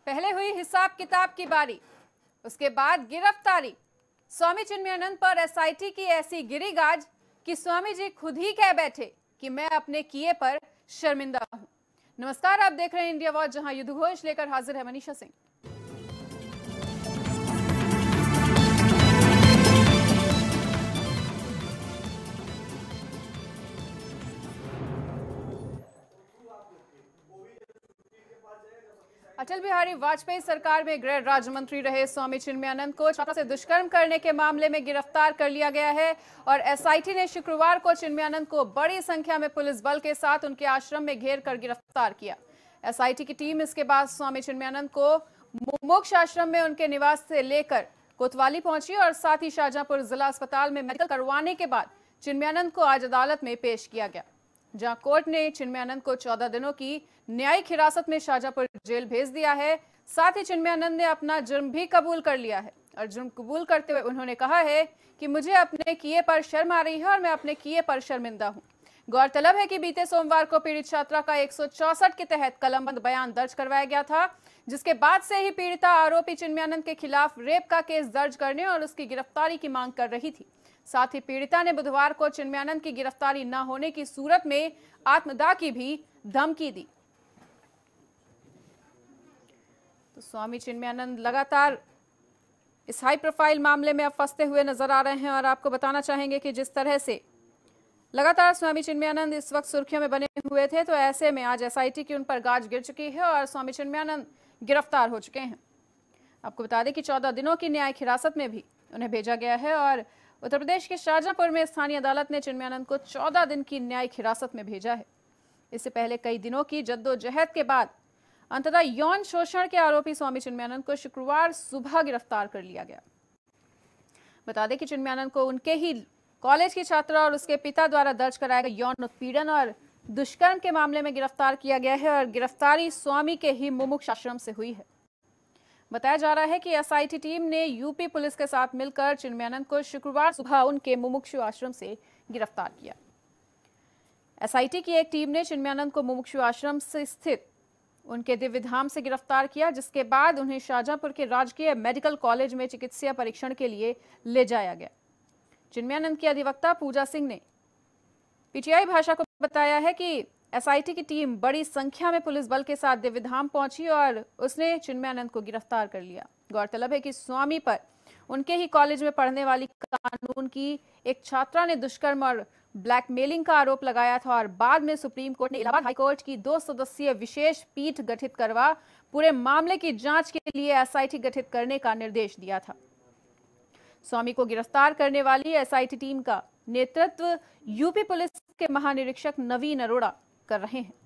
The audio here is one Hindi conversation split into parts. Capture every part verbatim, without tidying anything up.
पहले हुई हिसाब किताब की बारी, उसके बाद गिरफ्तारी। स्वामी चिन्मयानंद पर एसआईटी की ऐसी गिरी गाज कि स्वामी जी खुद ही कह बैठे कि मैं अपने किए पर शर्मिंदा हूं। नमस्कार, आप देख रहे हैं इंडिया वॉच, जहां युद्ध घोष लेकर हाजिर है मनीषा सिंह। अटल बिहारी वाजपेयी सरकार में गृह राज्य मंत्री रहे स्वामी चिन्मयानंद को छात्रा से दुष्कर्म करने के मामले में गिरफ्तार कर लिया गया है और एसआईटी ने शुक्रवार को चिन्मयानंद को बड़ी संख्या में पुलिस बल के साथ उनके आश्रम में घेर कर गिरफ्तार किया। एसआईटी की टीम इसके बाद स्वामी चिन्मयानंद को मुमुक्ष आश्रम में उनके निवास से लेकर कोतवाली पहुंची और साथ ही शाहजहांपुर जिला अस्पताल में मेडिकल करवाने के बाद चिन्मयानंद को आज अदालत में पेश किया गया, जहां कोर्ट ने चिन्मयानंद को चौदह दिनों की न्यायिक हिरासत में शाहजहांपुर जेल भेज दिया है। साथ ही चिन्मयानंद ने अपना जुर्म भी कबूल कर लिया है और जुर्म कबूल करते हुए उन्होंने कहा है कि मुझे अपने किए पर शर्म आ रही है और मैं अपने किए पर शर्मिंदा हूं। गौरतलब है कि बीते सोमवार को पीड़ित छात्रा का एक सौ चौसठ के तहत कलमबंद बयान दर्ज करवाया गया था, जिसके बाद से ही पीड़िता आरोपी चिन्मयानंद के खिलाफ रेप का केस दर्ज करने और उसकी गिरफ्तारी की मांग कर रही थी। साथ ही पीड़िता ने बुधवार को चिन्मयानंद की गिरफ्तारी न होने की सूरत में आत्मदाह की भी धमकी दी। तो स्वामी चिन्मयानंद लगातार इस हाई प्रोफाइल मामले में अब फंसते हुए नजर आ रहे हैं और आपको बताना चाहेंगे कि जिस तरह से लगातार स्वामी चिन्मयानंद इस वक्त सुर्खियों में बने हुए थे, तो ऐसे में आज एसआईटी की उन पर गाज गिर चुकी है और स्वामी चिन्मयानंद गिरफ्तार हो चुके हैं। आपको बता दें कि चौदह दिनों की न्यायिक हिरासत में भी उन्हें भेजा गया है और उत्तर प्रदेश के शाहजहांपुर में स्थानीय अदालत ने चिन्मयानंद को चौदह दिन की न्यायिक हिरासत में भेजा है। इससे पहले कई दिनों की जद्दोजहद के बाद अंततः यौन शोषण के आरोपी स्वामी चिन्मयानंद को शुक्रवार सुबह गिरफ्तार कर लिया गया। बता दें कि चिन्मयानंद को उनके ही कॉलेज की छात्रा और उसके पिता द्वारा दर्ज कराया गया यौन उत्पीड़न और दुष्कर्म के मामले में गिरफ्तार किया गया है और गिरफ्तारी स्वामी के ही मुमुक्ष आश्रम से हुई है। बताया जा रहा है कि एसआईटी टीम ने यूपी पुलिस के साथ मिलकर चिन्मयानंद को शुक्रवार सुबह उनके मुमुक्षु आश्रम से गिरफ्तार किया। एसआईटी की एक टीम ने चिन्मयानंद को मुमुक्षु आश्रम से स्थित उनके दिव्य धाम से गिरफ्तार किया, जिसके बाद उन्हें शाहजहांपुर के राजकीय मेडिकल कॉलेज में चिकित्सीय परीक्षण के लिए ले जाया गया। चिन्मयानंद की अधिवक्ता पूजा सिंह ने पीटीआई भाषा को बताया है कि एसआईटी की टीम बड़ी संख्या में पुलिस बल के साथ दिव्य धाम पहुंची और उसने चिन्मयानंद को गिरफ्तार कर लिया। गौरतलब है कि स्वामी पर उनके ही कॉलेज में पढ़ने वाली कानून की एक छात्रा ने दुष्कर्म और ब्लैकमेलिंग का आरोप लगाया था और बाद में सुप्रीम कोर्ट ने इलाहाबाद हाईकोर्ट की दो सदस्यीय विशेष पीठ गठित करवा पूरे मामले की जांच के लिए एसआईटी गठित करने का निर्देश दिया था। स्वामी को गिरफ्तार करने वाली एसआईटी टीम का नेतृत्व यूपी पुलिस के महानिरीक्षक नवीन अरोड़ा कर रहे हैं।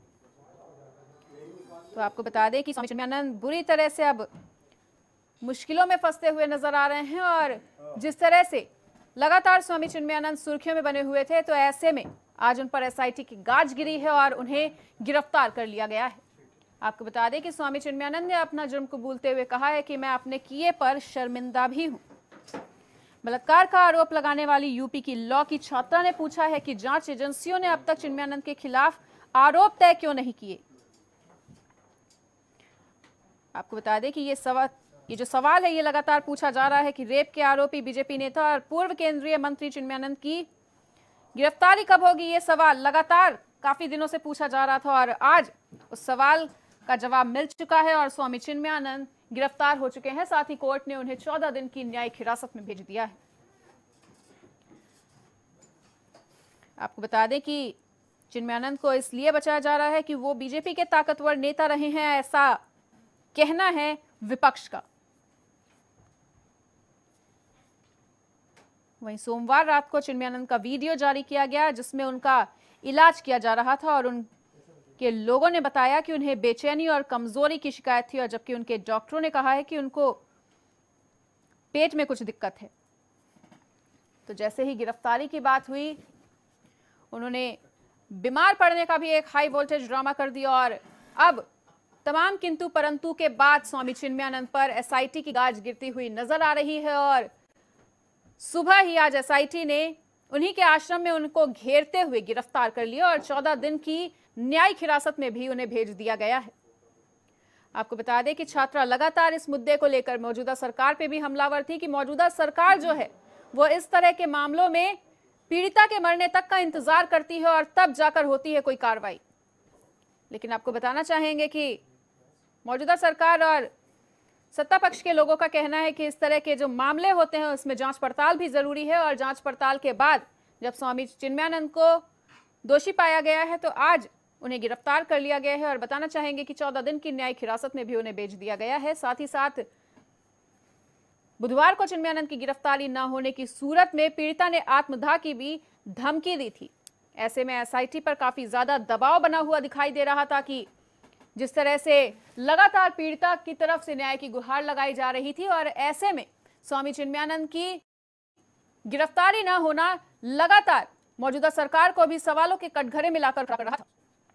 तो आपको बता दें कि स्वामी चिन्मयानंद बुरी तरह से अब मुश्किलों में फंसते हुए नजर आ रहे हैं और जिस तरह से लगातार स्वामी चिन्मयानंद सुर्खियों में बने हुए थे, तो ऐसे में आज उन पर एसआईटी की गाज गिरी है और उन्हें गिरफ्तार कर लिया गया है। आपको बता दें कि स्वामी चिन्मयानंद ने अपना जुर्म कबूलते हुए कहा है कि मैं अपने किए पर शर्मिंदा भी हूं। बलात्कार का आरोप लगाने वाली यूपी की लॉ की छात्रा ने पूछा है कि जांच एजेंसियों ने अब तक चिन्मयानंद के खिलाफ आरोप तय क्यों नहीं किए। आपको बता दें कि ये सवाल ये जो सवाल है ये लगातार पूछा जा रहा है कि रेप के आरोपी बीजेपी नेता और पूर्व केंद्रीय मंत्री चिन्मयानंद की गिरफ्तारी कब होगी। ये सवाल लगातार काफी दिनों से पूछा जा रहा था और आज उस सवाल का जवाब मिल चुका है और स्वामी चिन्मयानंद गिरफ्तार हो चुके हैं। साथ ही कोर्ट ने उन्हें चौदह दिन की न्यायिक हिरासत में भेज दिया है। आपको बता दें कि चिन्मयानंद को इसलिए बचाया जा रहा है कि वो बीजेपी के ताकतवर नेता रहे हैं, ऐसा कहना है विपक्ष का। वहीं सोमवार रात को चिन्मयानंद का वीडियो जारी किया गया, जिसमें उनका इलाज किया जा रहा था और उनके लोगों ने बताया कि उन्हें बेचैनी और कमजोरी की शिकायत थी और जबकि उनके डॉक्टरों ने कहा है कि उनको पेट में कुछ दिक्कत है। तो जैसे ही गिरफ्तारी की बात हुई, उन्होंने बीमार पड़ने का भी एक हाई वोल्टेज ड्रामा कर दिया और अब तमाम किंतु परंतु के बाद स्वामी चिन्मयानंद पर एसआईटी की गाज गिरती हुई नजर आ रही है और सुबह ही आज एसआईटी ने उन्हीं के आश्रम में उनको घेरते हुए गिरफ्तार कर लिया और चौदह दिन की न्यायिक हिरासत में भी उन्हें भेज दिया गया है। आपको बता दें कि छात्रा लगातार इस मुद्दे को लेकर मौजूदा सरकार पे भी हमलावर थी कि मौजूदा सरकार जो है वो इस तरह के मामलों में पीड़िता के मरने तक का इंतजार करती है और तब जाकर होती है कोई कार्रवाई। लेकिन आपको बताना चाहेंगे कि मौजूदा सरकार और सत्ता पक्ष के लोगों का कहना है कि इस तरह के जो मामले होते हैं उसमें जांच पड़ताल भी जरूरी है और जांच पड़ताल के बाद जब स्वामी चिन्मयानंद को दोषी पाया गया है तो आज उन्हें गिरफ्तार कर लिया गया है और बताना चाहेंगे कि चौदह दिन की न्यायिक हिरासत में भी उन्हें भेज दिया गया है। साथ ही साथ बुधवार को चिन्मयानंद की गिरफ्तारी न होने की सूरत में पीड़िता ने आत्मदाह की भी धमकी दी थी। ऐसे में एसआईटी पर काफी ज्यादा दबाव बना हुआ दिखाई दे रहा था कि जिस तरह से लगातार पीड़िता की तरफ से न्याय की गुहार लगाई जा रही थी और ऐसे में स्वामी चिन्मयानंद की गिरफ्तारी न होना लगातार मौजूदा सरकार को भी सवालों के कटघरे में लाकर रख रहा था।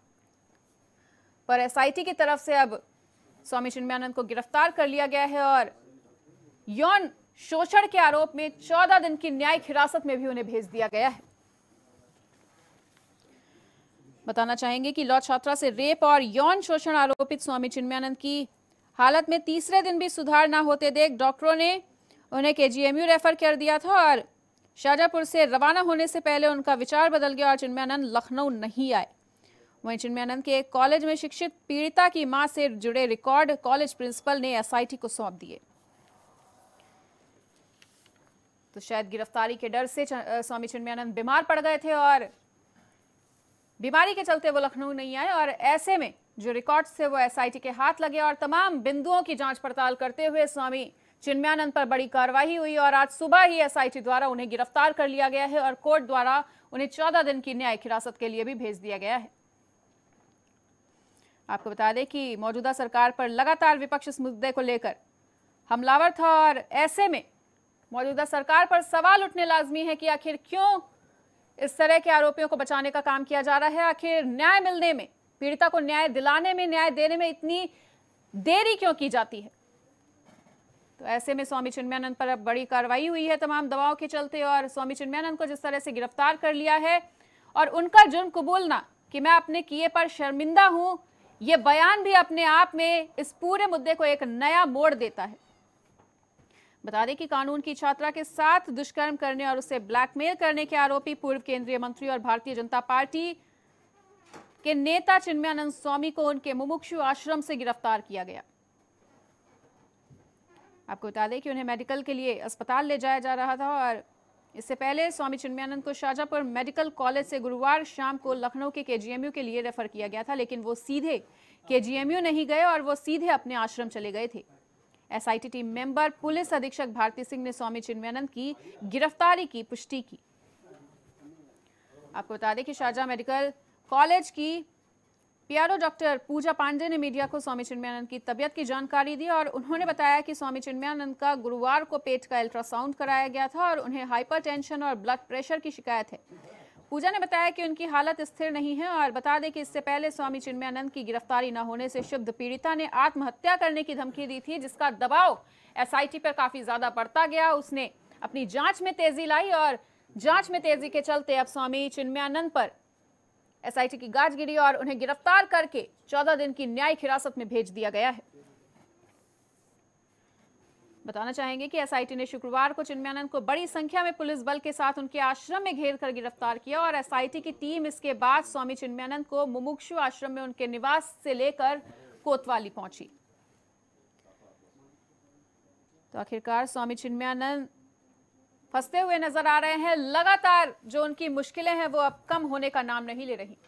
पर एसआईटी की तरफ से अब स्वामी चिन्मयानंद को गिरफ्तार कर लिया गया है और यौन शोषण के आरोप में चौदह दिन की न्यायिक हिरासत में भी उन्हें भेज दिया गया है। बताना चाहेंगे कि लॉ छात्रा से रेप और यौन शोषण आरोपित स्वामी चिन्मयानंद की हालत में तीसरे दिन भी सुधार न होते देख डॉक्टरों ने उन्हें केजीएमयू रेफर कर दिया था और शाहजहांपुर से रवाना होने से पहले उनका विचार बदल गया और चिन्मयानंद लखनऊ नहीं आए। वहीं चिन्मयानंद के एक कॉलेज में शिक्षित पीड़िता की मां से जुड़े रिकॉर्ड कॉलेज प्रिंसिपल ने एसआईटी को सौंप दिए। तो शायद गिरफ्तारी के डर से स्वामी चिन्मयानंद बीमार पड़ गए थे और बीमारी के चलते वो लखनऊ नहीं आए और ऐसे में जो रिकॉर्ड्स थे वो एसआईटी के हाथ लगे और तमाम बिंदुओं की जांच पड़ताल करते हुए स्वामी चिन्मयानंद पर बड़ी कार्रवाई हुई और आज सुबह ही एसआईटी द्वारा उन्हें गिरफ्तार कर लिया गया है और कोर्ट द्वारा उन्हें चौदह दिन की न्यायिक हिरासत के लिए भी भेज दिया गया है। आपको बता दें कि मौजूदा सरकार पर लगातार विपक्ष इस मुद्दे को लेकर हमलावर था और ऐसे में मौजूदा सरकार पर सवाल उठने लाजमी है कि आखिर क्यों इस तरह के आरोपियों को बचाने का काम किया जा रहा है, आखिर न्याय मिलने में, पीड़िता को न्याय दिलाने में, न्याय देने में इतनी देरी क्यों की जाती है। तो ऐसे में स्वामी चिन्मयानंद पर अब बड़ी कार्रवाई हुई है तमाम दबाव के चलते और स्वामी चिन्मयानंद को जिस तरह से गिरफ्तार कर लिया है और उनका जुर्म कबूलना कि मैं अपने किए पर शर्मिंदा हूं, ये बयान भी अपने आप में इस पूरे मुद्दे को एक नया मोड़ देता है। बता दें कि कानून की छात्रा के साथ दुष्कर्म करने और उसे ब्लैकमेल करने के आरोपी पूर्व केंद्रीय मंत्री और भारतीय जनता पार्टी के नेता चिन्मयानंद स्वामी को उनके मुमुक्षु आश्रम से गिरफ्तार किया गया। आपको बता दें कि उन्हें मेडिकल के लिए अस्पताल ले जाया जा रहा था और इससे पहले स्वामी चिन्मयानंद को शाहजहांपुर मेडिकल कॉलेज से गुरुवार शाम को लखनऊ के केजीएमयू के लिए रेफर किया गया था, लेकिन वो सीधे केजीएमयू नहीं गए और वो सीधे अपने आश्रम चले गए थे। एसआईटी टीम मेंबर पुलिस अधीक्षक भारती सिंह ने स्वामी चिन्मयानंद की गिरफ्तारी की पुष्टि की। आपको बता दें कि शाहजहां मेडिकल कॉलेज की पीआरओ डॉक्टर पूजा पांडे ने मीडिया को स्वामी चिन्मयानंद की तबीयत की जानकारी दी और उन्होंने बताया कि स्वामी चिन्मयानंद का गुरुवार को पेट का अल्ट्रासाउंड कराया गया था और उन्हें हाइपरटेंशन और ब्लड प्रेशर की शिकायत है। पूजा ने बताया कि उनकी हालत स्थिर नहीं है और बता दें कि इससे पहले स्वामी चिन्मयानंद की गिरफ्तारी न होने से क्षुब्ध पीड़िता ने आत्महत्या करने की धमकी दी थी, जिसका दबाव एसआईटी पर काफी ज्यादा बढ़ता गया। उसने अपनी जांच में तेजी लाई और जांच में तेजी के चलते अब स्वामी चिन्मयानंद पर एसआईटी की गाज गिरी और उन्हें गिरफ्तार करके चौदह दिन की न्यायिक हिरासत में भेज दिया गया है। बताना चाहेंगे कि एसआईटी ने शुक्रवार को चिन्मयानंद को बड़ी संख्या में पुलिस बल के साथ उनके आश्रम में घेर कर गिरफ्तार किया और एसआईटी की टीम इसके बाद स्वामी चिन्मयानंद को मुमुक्षु आश्रम में उनके निवास से लेकर कोतवाली पहुंची। तो आखिरकार स्वामी चिन्मयानंद फंसते हुए नजर आ रहे हैं। लगातार जो उनकी मुश्किलें हैं वो अब कम होने का नाम नहीं ले रही।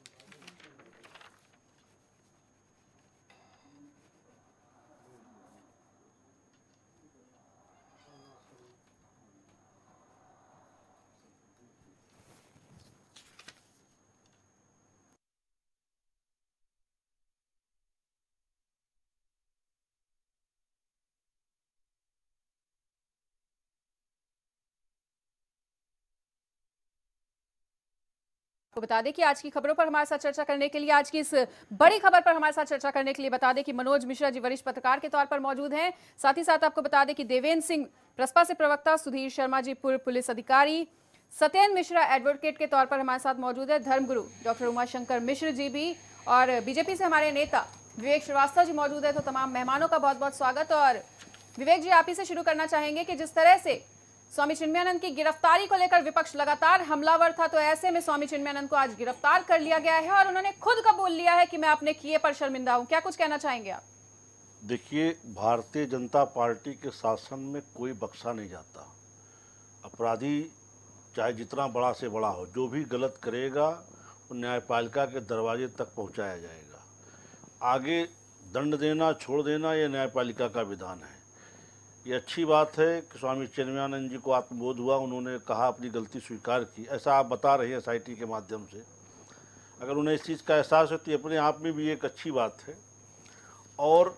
को बता दें कि आज की खबरों पर हमारे साथ चर्चा करने के लिए, आज की इस बड़ी खबर पर हमारे साथ चर्चा करने के लिए बता दें कि मनोज मिश्रा जी वरिष्ठ पत्रकार के तौर पर मौजूद हैं। साथ ही साथ आपको बता दें कि देवेंद्र सिंह प्रसपा से प्रवक्ता, सुधीर शर्मा जी पूर्व पुलिस अधिकारी, सत्येंद्र मिश्रा एडवोकेट के तौर पर हमारे साथ मौजूद है, धर्मगुरु डॉक्टर उमाशंकर मिश्र जी भी और बीजेपी से हमारे नेता विवेक श्रीवास्तव जी मौजूद है, तो तमाम मेहमानों का बहुत बहुत स्वागत। और विवेक जी, आप ही से शुरू करना चाहेंगे कि जिस तरह से स्वामी चिन्मयानंद की गिरफ्तारी को लेकर विपक्ष लगातार हमलावर था, तो ऐसे में स्वामी चिन्मयानंद को आज गिरफ्तार कर लिया गया है और उन्होंने खुद कबूल लिया है कि मैं अपने किए पर शर्मिंदा हूं। क्या कुछ कहना चाहेंगे आप? देखिए, भारतीय जनता पार्टी के शासन में कोई बख्शा नहीं जाता। अपराधी चाहे जितना बड़ा से बड़ा हो, जो भी गलत करेगा वो न्यायपालिका के दरवाजे तक पहुंचाया जाएगा। आगे दंड देना छोड़ देना ये न्यायपालिका का विधान है। ये अच्छी बात है कि स्वामी चिन्मयानंद जी को आत्मबोध हुआ, उन्होंने कहा, अपनी गलती स्वीकार की। ऐसा आप बता रहे हैं एस आई टी के माध्यम से। अगर उन्हें इस चीज़ का एहसास हो तो ये अपने आप में भी एक अच्छी बात है। और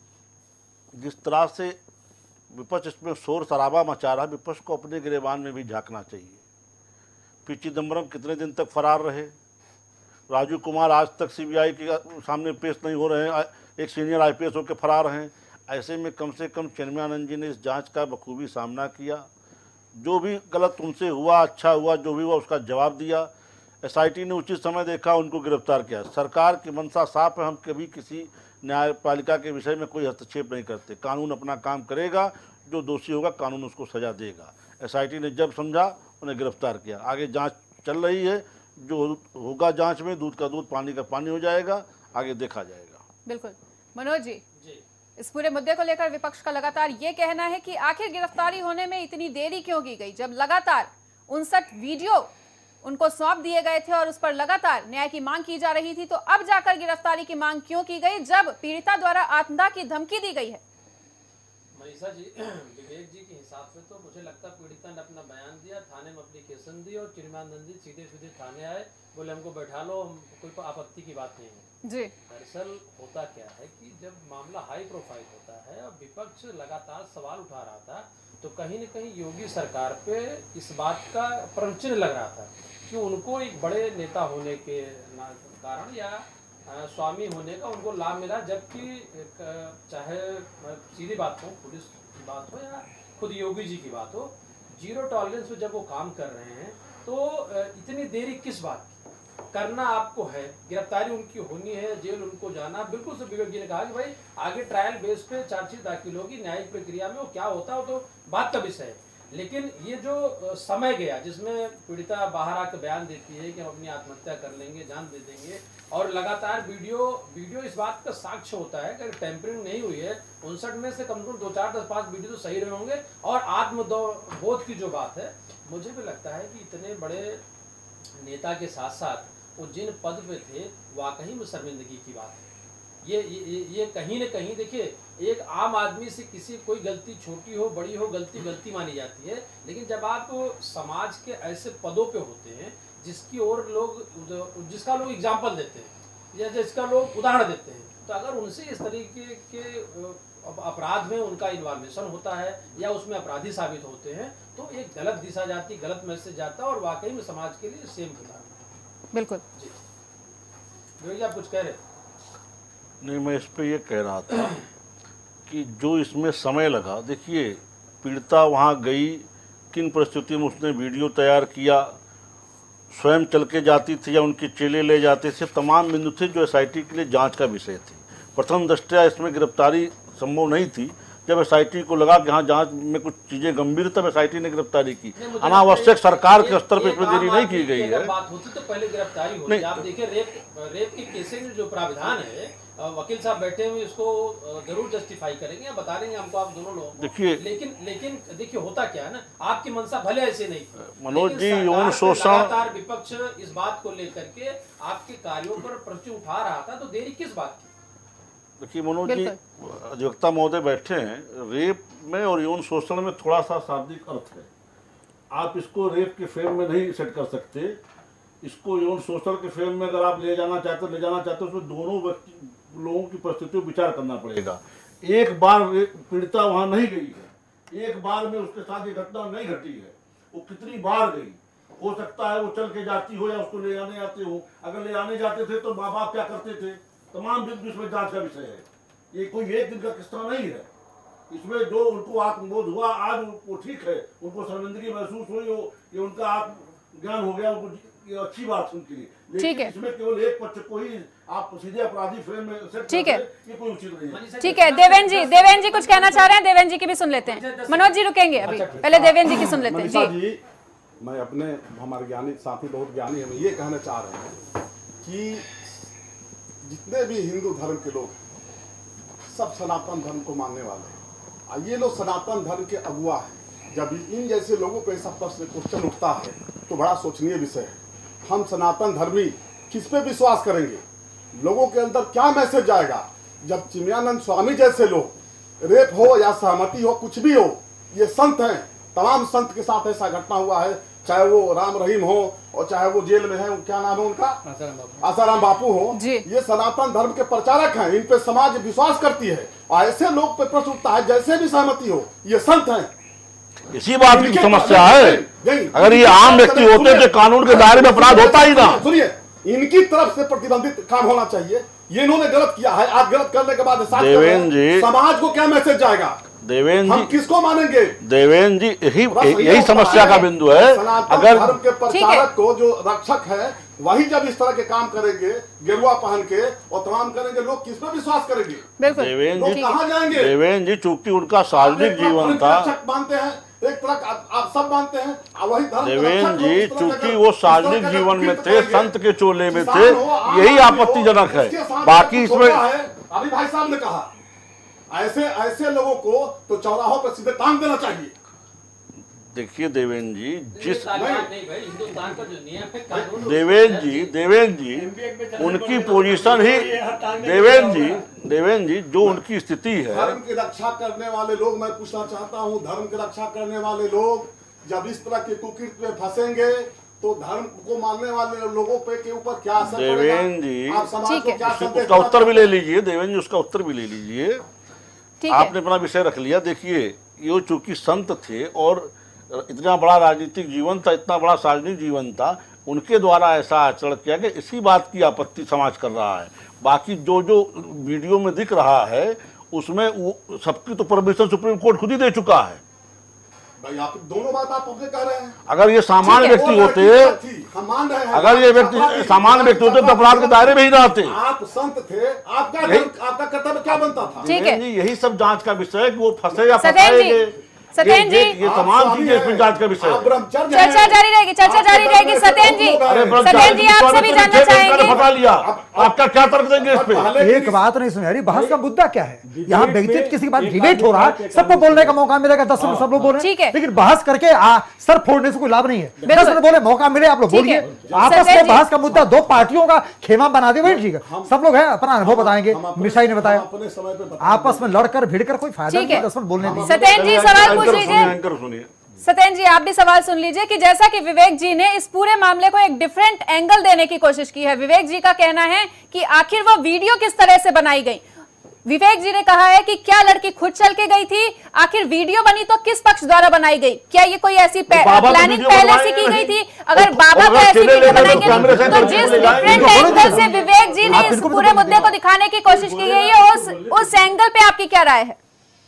जिस तरह से विपक्ष इसमें शोर शराबा मचा रहा है, विपक्ष को अपने गिरेबान में भी झांकना चाहिए। पी चिदम्बरम कितने दिन तक फरार रहे, राजू कुमार आज तक सी बी आई के सामने पेश नहीं हो रहे हैं, एक सीनियर आई पी एस होकर फरार हैं। ऐसे में कम से कम चिन्मयानंद जी ने इस जांच का बखूबी सामना किया। जो भी गलत उनसे हुआ, अच्छा हुआ, जो भी हुआ उसका जवाब दिया। एस आई टी ने उचित समय देखा, उनको गिरफ्तार किया। सरकार की मंशा साफ है, हम कभी किसी न्यायपालिका के विषय में कोई हस्तक्षेप नहीं करते। कानून अपना काम करेगा, जो दोषी होगा कानून उसको सजा देगा। एस आई टी ने जब समझा उन्हें गिरफ्तार किया। आगे जांच चल रही है, जो होगा जांच में दूध का दूध पानी का पानी हो जाएगा, आगे देखा जाएगा। बिल्कुल। मनोज जी, जी। इस पूरे मुद्दे को लेकर विपक्ष का लगातार ये कहना है कि आखिर गिरफ्तारी होने में इतनी देरी क्यों की गई, जब लगातार उनसठ वीडियो उनको सौंप दिए गए थे और उस पर लगातार न्याय की मांग की जा रही थी, तो अब जाकर गिरफ्तारी की मांग क्यों की गई, जब पीड़िता द्वारा आत्मदाह की धमकी दी गई है? मनीषा जी, विवेक जी के हिसाब से तो मुझे लगता है पीड़िता ने अपना बयान दिया, थाने में एप्लीकेशन दी और चिन्मयानंद जी सीधे सीधे थाने आए, बोले हमको बैठा लो, कोई आपत्ति की बात नहीं है जी। दरअसल होता क्या है कि जब मामला हाई प्रोफाइल होता है और विपक्ष लगातार सवाल उठा रहा था, तो कहीं न कहीं योगी सरकार पे इस बात का प्रश्न लग रहा था कि उनको एक बड़े नेता होने के कारण या स्वामी होने का उनको लाभ मिला, जबकि चाहे सीधी बात हो, पुलिस की बात हो या खुद योगी जी की बात हो, जीरो टॉलरेंस पे जब वो काम कर रहे हैं तो इतनी देरी किस बात करना आपको है। गिरफ्तारी उनकी होनी है, जेल उनको जाना। बिल्कुल से विवेक जी ने कहा कि भाई आगे ट्रायल बेस पे चार्जशीट दाखिल होगी, न्यायिक प्रक्रिया में वो क्या होता है तो बात का विषय है। लेकिन ये जो समय गया जिसमें पीड़िता बाहर आकर बयान देती है कि हम अपनी आत्महत्या कर लेंगे, जान दे देंगे, और लगातार वीडियो वीडियो इस बात का साक्ष्य होता है कि अगर टेम्परिंग नहीं हुई है, उनसठ में से कम से कम दो चार दस पाँच वीडियो तो सही रहे होंगे। और आत्मबोध की जो बात है, मुझे भी लगता है कि इतने बड़े नेता के साथ साथ वो जिन पद पे थे, वाकई में शर्मिंदगी की बात है। ये ये ये कहीं न कहीं देखिए, एक आम आदमी से किसी कोई गलती छोटी हो बड़ी हो, गलती गलती मानी जाती है, लेकिन जब आप समाज के ऐसे पदों पे होते हैं जिसकी ओर लोग जिसका लोग एग्जाम्पल देते हैं या जिसका लोग उदाहरण देते हैं, तो अगर उनसे इस तरीके के अपराध में उनका इन्वॉल्वेशन होता है या उसमें अपराधी साबित होते हैं, तो एक गलत दिशा जाती, गलत मैसेज जाता है और वाकई में समाज के लिए सेम होता है। बिल्कुल जी, आप कुछ कह रहे? नहीं, मैं इस पे ये कह रहा था कि जो इसमें समय लगा, देखिए पीड़िता वहाँ गई, किन परिस्थितियों में उसने वीडियो तैयार किया, स्वयं चल के जाती थी या उनके चेले ले जाते थे, तमाम बिंदु थे जो एस आई टी के लिए जांच का विषय थे। प्रथम दृष्टया इसमें गिरफ्तारी संभव नहीं थी। जब एस आई टी को लगा कि हाँ जांच में कुछ चीजें गंभीर, तब एस आई टी ने गिरफ्तारी की। अनावश्यक सरकार के स्तर पर इसमें देरी नहीं की गई है। बात होती तो पहले गिरफ्तारी होती। आप देखिए, रेप रेप के केसेस में जो प्राविधान है, वकील साहब बैठे हुए इसको जरूर जस्टिफाई करेंगे या बता देंगे हमको, आप दोनों लोग। देखिए, लेकिन लेकिन देखिए होता क्या है ना, आपकी मंशा भले ऐसे नहीं थी, मनोज जी, यौन शोषण, लगातार विपक्ष इस बात को लेकर के आपके कार्यों पर प्रश्न उठा रहा था, तो देरी किस बात की? देखिए मनोज जी, अधिवक्ता महोदय बैठे हैं, रेप में और यौन शोषण में थोड़ा सा शाब्दिक अर्थ है। आप इसको रेप के फ्रेम में नहीं सेट कर सकते, इसको यौन शोषण के फ्रेम में अगर आप ले जाना चाहते ले जाना चाहते उसमें दोनों व्यक्ति लोगों की परिस्थितियों विचार करना पड़ेगा। एक बार पीड़िता वहां नहीं गई है, एक बार में उसके साथ ये घटना नहीं घटी है, वो कितनी बार गई, हो सकता है वो चल के जाती हो या उसको ले आने आते हो। अगर ले आने जाते थे तो माँ बाप क्या करते थे, तमाम बिंदु इसमें जांच का विषय है। ये कोई एक दिन का किस्सा नहीं है। इसमें जो उनको आत्मबोध हुआ आज वो ठीक है, उनको शर्मिंदगी महसूस हुई हो, ये उनका आत्मज्ञान हो गया, उनको ये अच्छी बात उनके लिए, ठीक लेकिन है। इसमें केवल एक पक्ष को ही आप सीधे अपराधी फ्रेम में सेट ठीक है। ये कोई उचित नहीं है। ठीक है, देवेंद्र जी, देवेंद्र जी कुछ कहना चाह रहे हैं, देवेंद्र जी की भी सुन लेते हैं। मनोज जी रुकेंगे अभी, पहले देवेंद्र जी की सुन लेते हैं। मनीषा जी जी, मैं अपने हमारे ज्ञानी साथी बहुत ज्ञानी हम ये कहना चाह रहे हैं कि जितने भी हिंदू धर्म के लोग हैं सब सनातन धर्म को मानने वाले हैं और ये लोग सनातन धर्म के अगुआ हैं। जब इन जैसे लोगों पे ऐसा प्रश्न क्वेश्चन उठता है तो बड़ा सोचनीय विषय है। हम सनातन धर्मी किस पे विश्वास करेंगे? लोगों के अंदर क्या मैसेज जाएगा जब चिन्मयानंद स्वामी जैसे लोग, रेप हो या सहमति हो कुछ भी हो, ये संत हैं, तमाम संत के साथ ऐसा घटना हुआ है, चाहे वो राम रहीम हो और चाहे वो जेल में है, क्या नाम है उनका, आसाराम बापू हो, ये सनातन धर्म के प्रचारक हैं, इन पे समाज विश्वास करती है और ऐसे लोग पे प्रश्न उठता है जैसे भी सहमति हो, ये संत हैं। इसी बात की समस्या है। अगर ये आम व्यक्ति होते तो कानून के दायरे में अपराध होता ही ना। सुनिए, इनकी तरफ से प्रतिबंधित काम होना चाहिए। ये इन्होंने गलत किया है, आज गलत करने के बाद देवेंद्र जी, समाज को क्या मैसेज जाएगा? देवेंद्र हम किसको मानेंगे? देवेंद्र जी, यही यही समस्या का बिंदु है। अगर धर्म के प्रचारक को जो रक्षक है वही जब इस तरह के काम करेंगे, गेरुआ पहन के और तमाम करेंगे, लोग किस पे विश्वास करेंगे? देवेंद्र जी, कहाँ जाएंगे? देवेंद्र जी, चूंकि उनका सार्वजनिक जीवन था, रक्षक मानते हैं एक तरह, आप सब मानते हैं, वही धर्म देवेंद्र जी, चूंकि वो सार्वजनिक जीवन में थे, संत के चोले में थे, यही आपत्तिजनक है। बाकी इसमें अभी भाई साहब ने कहा ऐसे ऐसे लोगों को तो चौराहों पर सीधे टांग देना चाहिए। देखिए देवेंद्र जी, जिस हिंदुस्तान का जो नियम है, कानून, देवेंद्र जी देवेंद्र जी उनकी पोजीशन ही, देवेंद्र जी देवेंद्र जी जो उनकी स्थिति है, धर्म की रक्षा करने वाले लोग, मैं पूछना चाहता हूं, धर्म की रक्षा करने वाले लोग जब इस तरह के कुकृत्य में फंसेंगे तो धर्म को मानने वाले लोगों पे के ऊपर क्या असर पड़ेगा? देवेंद्र जी, आप समाज को क्या संदेश उसका उत्तर भी ले लीजिए। देवेंद्र जी, उसका उत्तर भी ले लीजिए। आपने अपना विषय रख लिया। देखिए, ये चूंकि संत थे और इतना बड़ा राजनीतिक जीवन था, इतना बड़ा सार्वजनिक जीवन था, उनके द्वारा ऐसा आचरण किया कि इसी बात की आपत्ति समाज कर रहा है। बाकी जो जो वीडियो में दिख रहा है उसमें सबकी तो परमिशन सुप्रीम कोर्ट खुद ही दे चुका है। भाई आप दोनों बात आप अपने कह रहे हैं। अगर ये सामान्य व्यक्ति होते, हम मान रहे हैं, अगर ये व्यक्ति सामान्य व्यक्ति होते तो अपराध के दायरे में ही रहते। आप संत थे, आपका आपका कर्तव्य क्या बनता था? ठीक है, यही सब जांच का विषय है कि वो फंसे या फंसाएंगे। सत्येंद्र जी, ये तमाम चीजें इसमें जांच का विषय है। चर्चा जारी रहेगी, चर्चा जारी रहेगी। सत्येंद्र जी, सत्येंद्र जी आपसे भी जानना चाहेंगे। फटा लिया, आपका क्या तर्क देंगे इस पे? एक बात नहीं सुन रही, बहस का मुद्दा क्या है? यहाँ व्यक्तिगत किसी के बाद डिबेट हो रहा है, सबको बोलने का मौका मिलेगा, दस मिनट सब लोग बोल रहे हैं, लेकिन बहस करके सर फोड़ने से कोई लाभ नहीं है। दस मिनट बोले, मौका मिले आप लोग बोलिए। आपस में बहस का मुद्दा दो पार्टियों का खेमा बना दे जी का, सब लोग है अपना अनुभव बताएंगे। मिसाई ने बताया, आपस में लड़कर भिड़कर कोई फायदा नहीं, दस मिनट बोलने दीजिए। सत्येंद्र जी सवाल पूछ लीजिए। सत्येंद्र जी, आप भी सवाल सुन लीजिए कि जैसा कि विवेक जी ने इस पूरे मामले को एक डिफरेंट एंगल देने की कोशिश की है। विवेक जी का कहना है कि आखिर वो वीडियो किस तरह से बनाई गई। विवेक जी ने कहा है कि क्या लड़की खुद चल के गई थी, आखिर वीडियो बनी तो किस पक्ष द्वारा बनाई गई, क्या ये कोई ऐसी प्लानिंग पहले से की गई थी? अगर बाबा को ऐसी वीडियो बनाएंगे तो जिस डिफरेंट एंगल से विवेक जी ने इस पूरे मुद्दे को दिखाने की कोशिश की गई है, उस उस एंगल पे आपकी क्या राय है?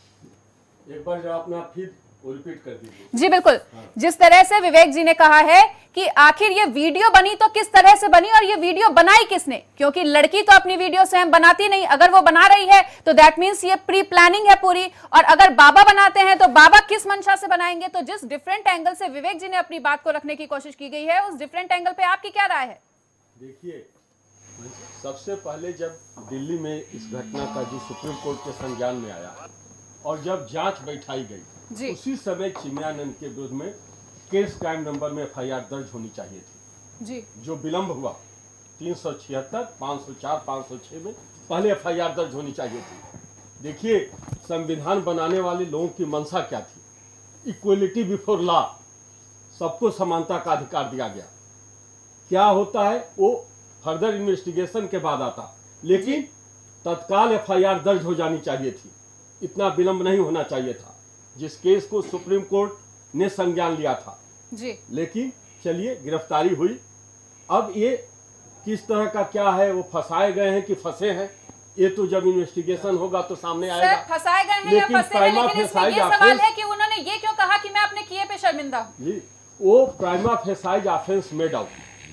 एक बार जब अपना फिर रिपीट कर दीजिए। जी बिल्कुल, जिस तरह से विवेक जी ने कहा है कि आखिर ये वीडियो बनी तो किस तरह से बनी और ये वीडियो बनाई किसने, क्योंकि लड़की तो अपनी वीडियो स्वयं बनाती नहीं। अगर वो बना रही है तो दैट मींस ये प्री प्लानिंग है पूरी, और अगर बाबा बनाते हैं तो बाबा किस मंशा से बनाएंगे? तो जिस डिफरेंट एंगल से विवेक जी ने अपनी बात को रखने की कोशिश की गई है, उस डिफरेंट एंगल पे आपकी क्या राय है? देखिए, सबसे पहले जब दिल्ली में इस घटना का जो सुप्रीम कोर्ट के संज्ञान में आया और जब जांच बैठाई गई, उसी समय चिन्मयानंद के विरुद्ध में केस क्राइम नंबर में एफ आई आर दर्ज होनी चाहिए थी। जी। जो विलंब हुआ तीन सौ छिहत्तर पाँच सौ चार पाँच सौ छह में पहले एफ आई आर दर्ज होनी चाहिए थी। देखिए, संविधान बनाने वाले लोगों की मंशा क्या थी? इक्वलिटी बिफोर लॉ, सबको समानता का अधिकार दिया गया। क्या होता है वो फर्दर इन्वेस्टिगेशन के बाद आता, लेकिन तत्काल एफ आई आर दर्ज हो जानी चाहिए थी, इतना विलंब नहीं होना चाहिए था। जिस केस को सुप्रीम कोर्ट ने संज्ञान लिया था जी। लेकिन चलिए, गिरफ्तारी हुई। अब ये किस तरह का क्या है, वो फंसाए गए हैं कि फंसे हैं, ये तो जब इन्वेस्टिगेशन होगा तो सामने आएगा। फंसाए गए हैं या फंसे हैं, लेकिन इसमें ये सवाल है कि उन्होंने ये क्यों कहा कि मैं अपने किए पे शर्मिंदा हूं? जी, वो prima facie offence made out,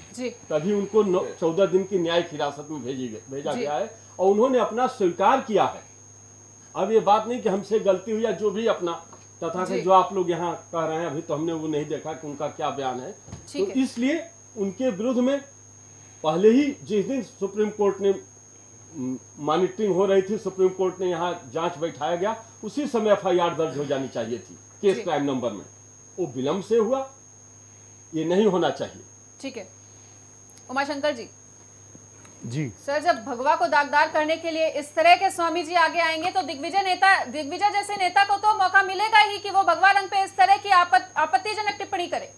है, तभी उनको चौदह दिन की न्यायिक हिरासत में भेजी भेजा गया है और उन्होंने अपना स्वीकार किया है। अब ये बात नहीं कि हमसे गलती हुई या जो भी अपना तथा से जो आप लोग यहाँ कह रहे हैं, अभी तो हमने वो नहीं देखा कि उनका क्या बयान है, तो इसलिए उनके विरुद्ध में पहले ही जिस दिन सुप्रीम कोर्ट ने मॉनिटरिंग हो रही थी, सुप्रीम कोर्ट ने यहाँ जांच बैठाया गया, उसी समय एफ आई आर दर्ज हो जानी चाहिए थी केस क्राइम नंबर में। वो विलंब से हुआ, ये नहीं होना चाहिए। ठीक है उमाशंकर जी। जी सर, जब भगवा को दागदार करने के लिए इस तरह के स्वामी जी आगे आएंगे तो दिग्विजय नेता दिग्विजय जैसे नेता को तो मौका मिलेगा ही कि वो भगवा रंग पे इस तरह की आपत, आपत्तिजनक टिप्पणी करे।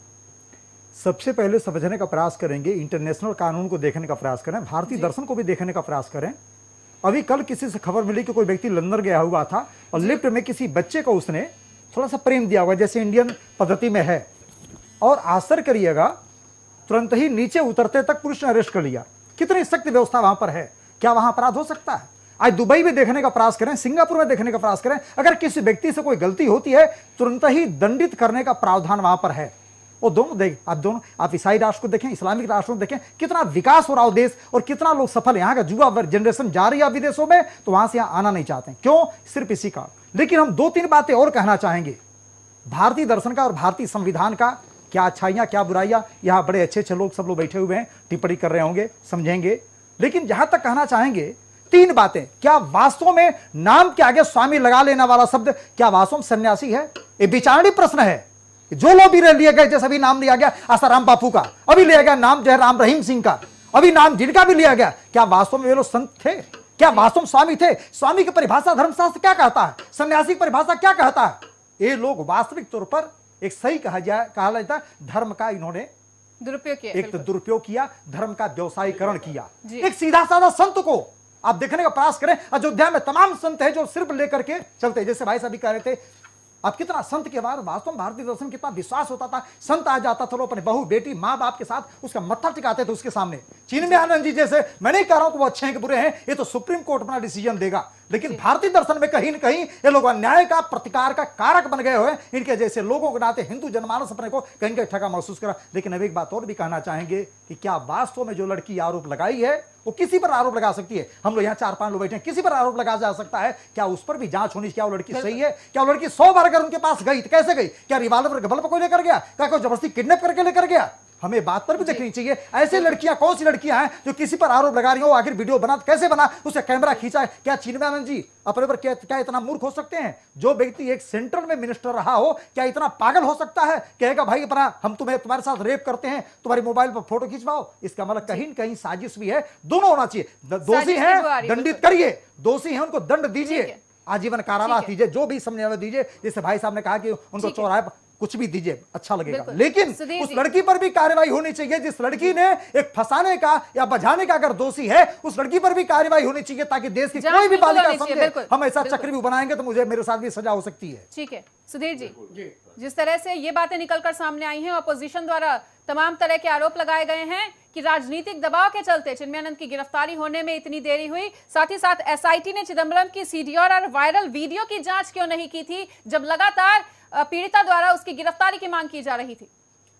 सबसे पहले समझने का प्रयास करेंगे, इंटरनेशनल कानून को देखने का प्रयास करें, भारतीय दर्शन को भी देखने का प्रयास करें। अभी कल किसी से खबर मिली कि कोई व्यक्ति लंदन गया हुआ था और लिफ्ट में किसी बच्चे को उसने थोड़ा सा प्रेम दिया हुआ जैसे इंडियन पद्धति में है, और आश्चर्य करिएगा तुरंत ही नीचे उतरते तक पुलिस ने अरेस्ट कर लिया। कितनी सख्त व्यवस्था वहां पर है, क्या वहां अपराध हो सकता है? आज दुबई में देखने का प्रयास करें, सिंगापुर में देखने का प्रयास करें, अगर किसी व्यक्ति से कोई गलती होती है तुरंत ही दंडित करने का प्रावधान वहां पर है। वो दोनों देख आप दोनों आप ईसाई राष्ट्र को देखें, इस्लामिक राष्ट्रों को देखें, कितना विकास हो रहा हो देश और कितना लोग सफल। यहाँ का युवा जनरेशन जा रही है विदेशों में तो वहां से यहाँ आना नहीं चाहते, क्यों? सिर्फ इसी का। लेकिन हम दो तीन बातें और कहना चाहेंगे भारतीय दर्शन का और भारतीय संविधान का, क्या अच्छाइयां क्या बुराइयां। यहाँ बड़े अच्छे अच्छे लोग सब लोग बैठे हुए हैं, टिप्पणी कर रहे होंगे, समझेंगे। लेकिन जहां तक कहना चाहेंगे तीन बातें, क्या वास्तव में नाम के आगे स्वामी लगा लेने वाला शब्द क्या वास्तव में सन्यासी है? ये विचारणीय प्रश्न है। जो लोग भी लिए गए, जैसे अभी नाम लिया गया आसाराम बापू का, अभी लिया गया नाम जो है राम रहीम सिंह का, अभी नाम जिनका भी लिया गया, क्या वास्तव में वे लोग संत थे? क्या वास्तव में स्वामी थे? स्वामी की परिभाषा धर्मशास्त्र क्या कहता है? सन्यासी की परिभाषा क्या कहता है? ये लोग वास्तविक तौर पर एक सही कहा जाए कहा जाता है धर्म का इन्होंने दुरुपयोग किया, एक तो दुरुपयोग किया, धर्म का व्यवसायीकरण किया। एक सीधा साधा संत को आप देखने का प्रयास करें, अयोध्या में तमाम संत है जो सिर्फ लेकर के चलते, जैसे भाई साहब भी कह रहे थे, अब कितना संत के बाद वास्तव में भारतीय दर्शन कितना विश्वास होता था। संत आ जाता था, लोग अपने बहू बेटी माँ बाप के साथ उसका मत्था टिकाते थे उसके सामने। चिन्मयानंद जी जैसे, मैं नहीं कह रहा हूं कि वो अच्छे हैं कि बुरे हैं, ये तो सुप्रीम कोर्ट अपना डिसीजन देगा, लेकिन भारतीय दर्शन में कहीं न कहीं ये लोग अन्याय का प्रतिकार का कारक बन गए हुए। इनके जैसे लोगों के नाते हिंदू जनमानस अपने को कहीं कहीं ठगा महसूस करा। लेकिन अब एक बात और भी कहना चाहेंगे कि क्या वास्तव में जो लड़की आरोप लगाई है वो किसी पर आरोप लगा सकती है? हम लोग यहाँ चार पांच लोग बैठे हैं, किसी पर आरोप लगा जा सकता है, क्या उस पर भी जांच होनी? क्या वो लड़की सही है? क्या वो लड़की सौ बार अगर उनके पास गई तो कैसे गई? क्या रिवाल्वर गबल पर कोई लेकर गया? क्या कोई जबरदस्ती किडनैप करके लेकर गया? हमें बात पर भी देखनी चाहिए। ऐसे लड़कियां कौन सी लड़कियां हैं जो किसी पर आरोप लगा रही हो, आखिर वीडियो बना कैसे बना, उसका कैमरा खींचा है? क्या चिन्मयानंद जी अपने पर क्या, क्या इतना मूर्ख हो सकते हैं? जो व्यक्ति एक सेंट्रल में मिनिस्टर रहा हो, क्या इतना पागल हो सकता है? कहेगा भाई अपना हम तुम्हें तुम्हारे साथ रेप करते हैं, तुम्हारे मोबाइल पर फोटो खिंचवाओ। इसका मतलब कहीं न कहीं साजिश भी है। दोनों होना चाहिए। दोषी है दंडित करिए, दोषी है उनको दंड दीजिए, आजीवन कारावास दीजिए, जो भी समझने दीजिए। जैसे भाई साहब ने कहा कि उनको चौराहे कुछ भी दीजिए, अच्छा लगेगा, लेकिन उस लड़की पर भी कार्रवाई होनी चाहिए जिस लड़की ने एक फंसाने का या बचाने का अगर दोषी है, उस लड़की पर भी कार्रवाई होनी चाहिए ताकि देश की कोई भी बालिका समझे हम ऐसा चक्रव्यूह बनाएंगे तो मुझे मेरे साथ भी सजा हो सकती है। ठीक है सुधीर जी, जिस तरह से ये बातें निकलकर सामने आई हैं, अपोजिशन द्वारा तमाम तरह के आरोप लगाए गए हैं कि राजनीतिक दबाव के चलते चिन्मयानंद की गिरफ्तारी होने में इतनी देरी हुई। साथ ही साथ एसआईटी ने चिदंबरम की सीडीआर और वायरल वीडियो की जांच क्यों नहीं की थी, जब लगातार पीड़िता द्वारा उसकी गिरफ्तारी की मांग की जा रही थी।